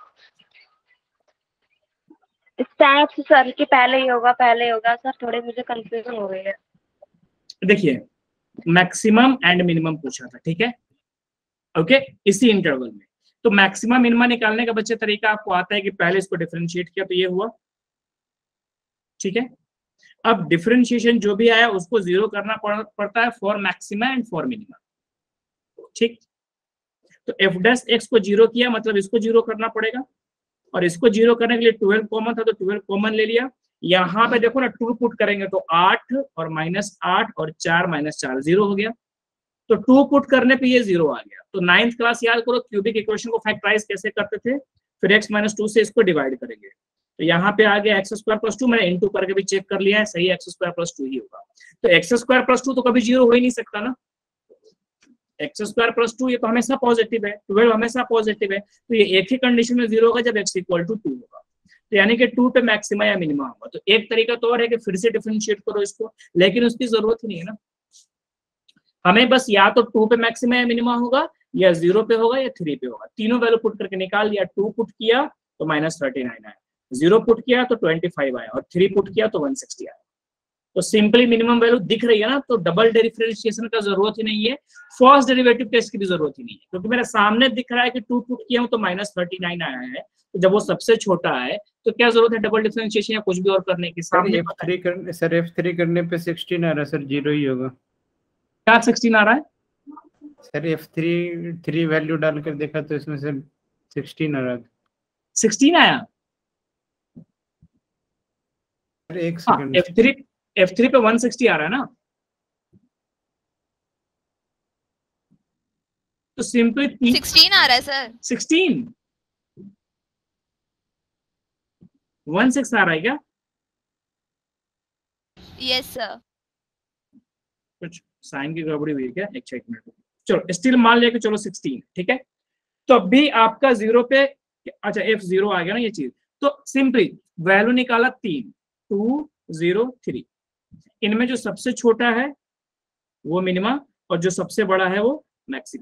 स्टेप्स सर के पहले ही होगा सर, थोड़े मुझे कंफ्यूजन हो रही है। देखिए मैक्सिमम एंड मिनिमम पूछा था, ठीक है, ओके, इसी इंटरवल में। तो मैक्सिमम मिनिमम निकालने का बच्चे तरीका आपको आता है कि पहले इसको डिफरेंशिएट किया तो ये हुआ, ठीक है। अब डिफरेंशिएशन जो भी आया उसको 0 करना पड़ता है for maximum and for minimum, ठीक। तो f' को 0 किया मतलब इसको 0 करना पड़ेगा, और इसको 0 करने के लिए 12 कॉमन था तो 12 कॉमन ले लिया। यहाँ पे देखो ना 2 पुट करेंगे तो 8 और -8 और 4 -4 0 हो गया। तो 2 पुट करने पे ये 0 आ गया। तो 9th क्लास याद करो, क्यूबिक इक्वेशन को फैक्टराइज कैसे करते थे, फिर x - 2 से इसको डिवाइड करेंगे तो यहाँ पे आ गया एक्स स्क्वायर प्लस 2, मैंने इनटू करके भी चेक कर लिया है, सही एक्स स्क्वायर प्लस 2 ही होगा। तो एक्स स्क्वायर प्लस 2 तो कभी 0 हो ही नहीं सकता ना, एक्स स्क्वायर प्लस 2 ये तो हमेशा पॉजिटिव है, 12 हमेशा पॉजिटिव है, तो ये एक ही कंडीशन में 0 होगा जब x इक्वल टू 2 होगा। तो यानी कि 2 पे मैक्सिमा या मिनिमा होगा। तो एक तरीका तो और है कि फिर से डिफरेंशिएट करो इसको, लेकिन उसकी जरूरत ही नहीं है ना, हमें बस या तो 2 पे मैक्सिमा या मिनिमा होगा, या 0 पे होगा, या 3 पे होगा। तीनों वैल्यू पुट करके निकाल लिया, 2 पुट किया तो -39 आया, 0 पुट किया तो 25 आया, और 3 पुट किया तो 160 आया। तो सिंपली मिनिमम वैल्यू दिख रही है ना, तो डबल डिफरेंशिएशन का जरूरत ही नहीं है, फर्स्ट डेरिवेटिव टेस्ट की भी जरूरत ही नहीं है, क्योंकि मेरे सामने दिख रहा है कि 2 पुट किया हूं तो -39 आया है। तो जब वो सबसे छोटा है तो क्या जरूरत है डबल डिफरेंशिएशन या कुछ भी और करने की? सामने F3 करने पे 16 आ रहा है सर, 0 ही होगा। क्या 16 आ रहा है सर? F3 वैल्यू डालकर देखा तो इसमें से 16 आ रहा है। 16 आया? एक सेकंड, F3 पे 160 आ रहा है ना, तो सिंपली 16 आ रहा है सर। 16 16 आ रहा है क्या? Yes sir. कुछ साइन की गड़बड़ी हुई है क्या? एक मिनट, चलो स्टिल मान लिया कि चलो 16, ठीक है। तो अब भी आपका 0 पे, अच्छा F0 आ गया ना ये चीज, तो सिंपली वैल्यू निकाला 3, 2 0 3, इनमें जो सबसे छोटा है वो मिनिमा और जो सबसे बड़ा है वो मैक्सिमम।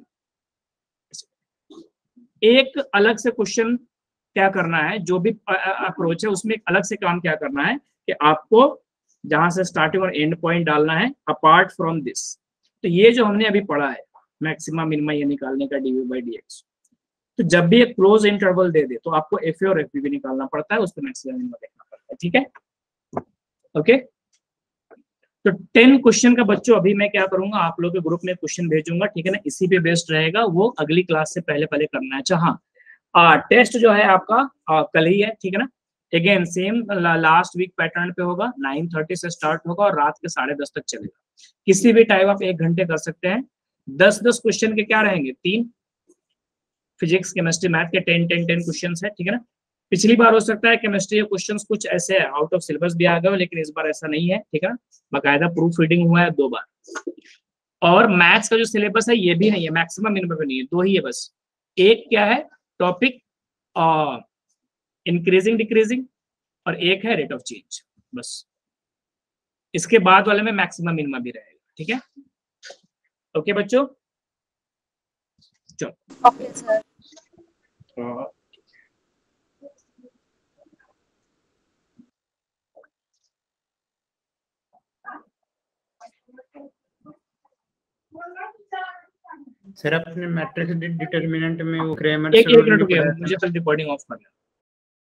एक अलग से क्वेश्चन क्या करना है, जो भी अप्रोच है उसमें एक अलग से काम क्या करना है कि आपको जहां से स्टार्टिंग और एंड पॉइंट डालना है अपार्ट फ्रॉम दिस। तो ये जो हमने अभी पढ़ा है मैक्सिमा मिनिमा ये निकालने का dv/dx, तो जब भी एक क्लोज इंटरवल दे दे तो आपको एफ और एफ भी निकालना पड़ता है, उसको मैक्सिमा मिनिमा देखना पड़ता है, ठीक है। ओके, तो 10 क्वेश्चन का बच्चों अभी मैं क्या करूंगा, आप लोग के ग्रुप में क्वेश्चन भेजूंगा, ठीक है ना, इसी पे बेस्ड रहेगा, वो अगली क्लास से पहले करना है। अच्छा हाँ, टेस्ट जो है आपका कल ही है, ठीक है ना। Again same last week pattern पे होगा, 9:30 से स्टार्ट होगा और रात के 10:30 तक चलेगा। किसी भी टाइम आप 1 घंटे कर सकते हैं। 10-10 क्वेश्चन के क्या रहेंगे, 3 फिजिक्स केमिस्ट्री मैथ के 10-10 क्वेश्चन है, ठीक है ना। पिछली बार हो सकता है केमिस्ट्री के क्वेश्चंस कुछ ऐसे आउट ऑफ सिलेबस भी आ गए, लेकिन इस बार ऐसा नहीं है, ठीक है ना, बाकायदा प्रूफ रीडिंग हुआ है 2 बार। और मैथ्स का जो सिलेबस है ये भी नहीं है, मैक्सिमम मिनिमम पे नहीं है, 2 ही है बस। एक क्या है टॉपिक इंक्रीजिंग डिक्रीजिंग, और एक है रेट ऑफ चेंज, बस। इसके बाद वाले में मैक्सिमम मिनिमम भी रहेगा, ठीक है। ओके बच्चों, चलो ओके सर। सर अपने मैट्रिक्स डिटरमिनेंट में वो क्रेमर एक मिनट रुकिए, मुझे कल रिकॉर्डिंग ऑफ करना है।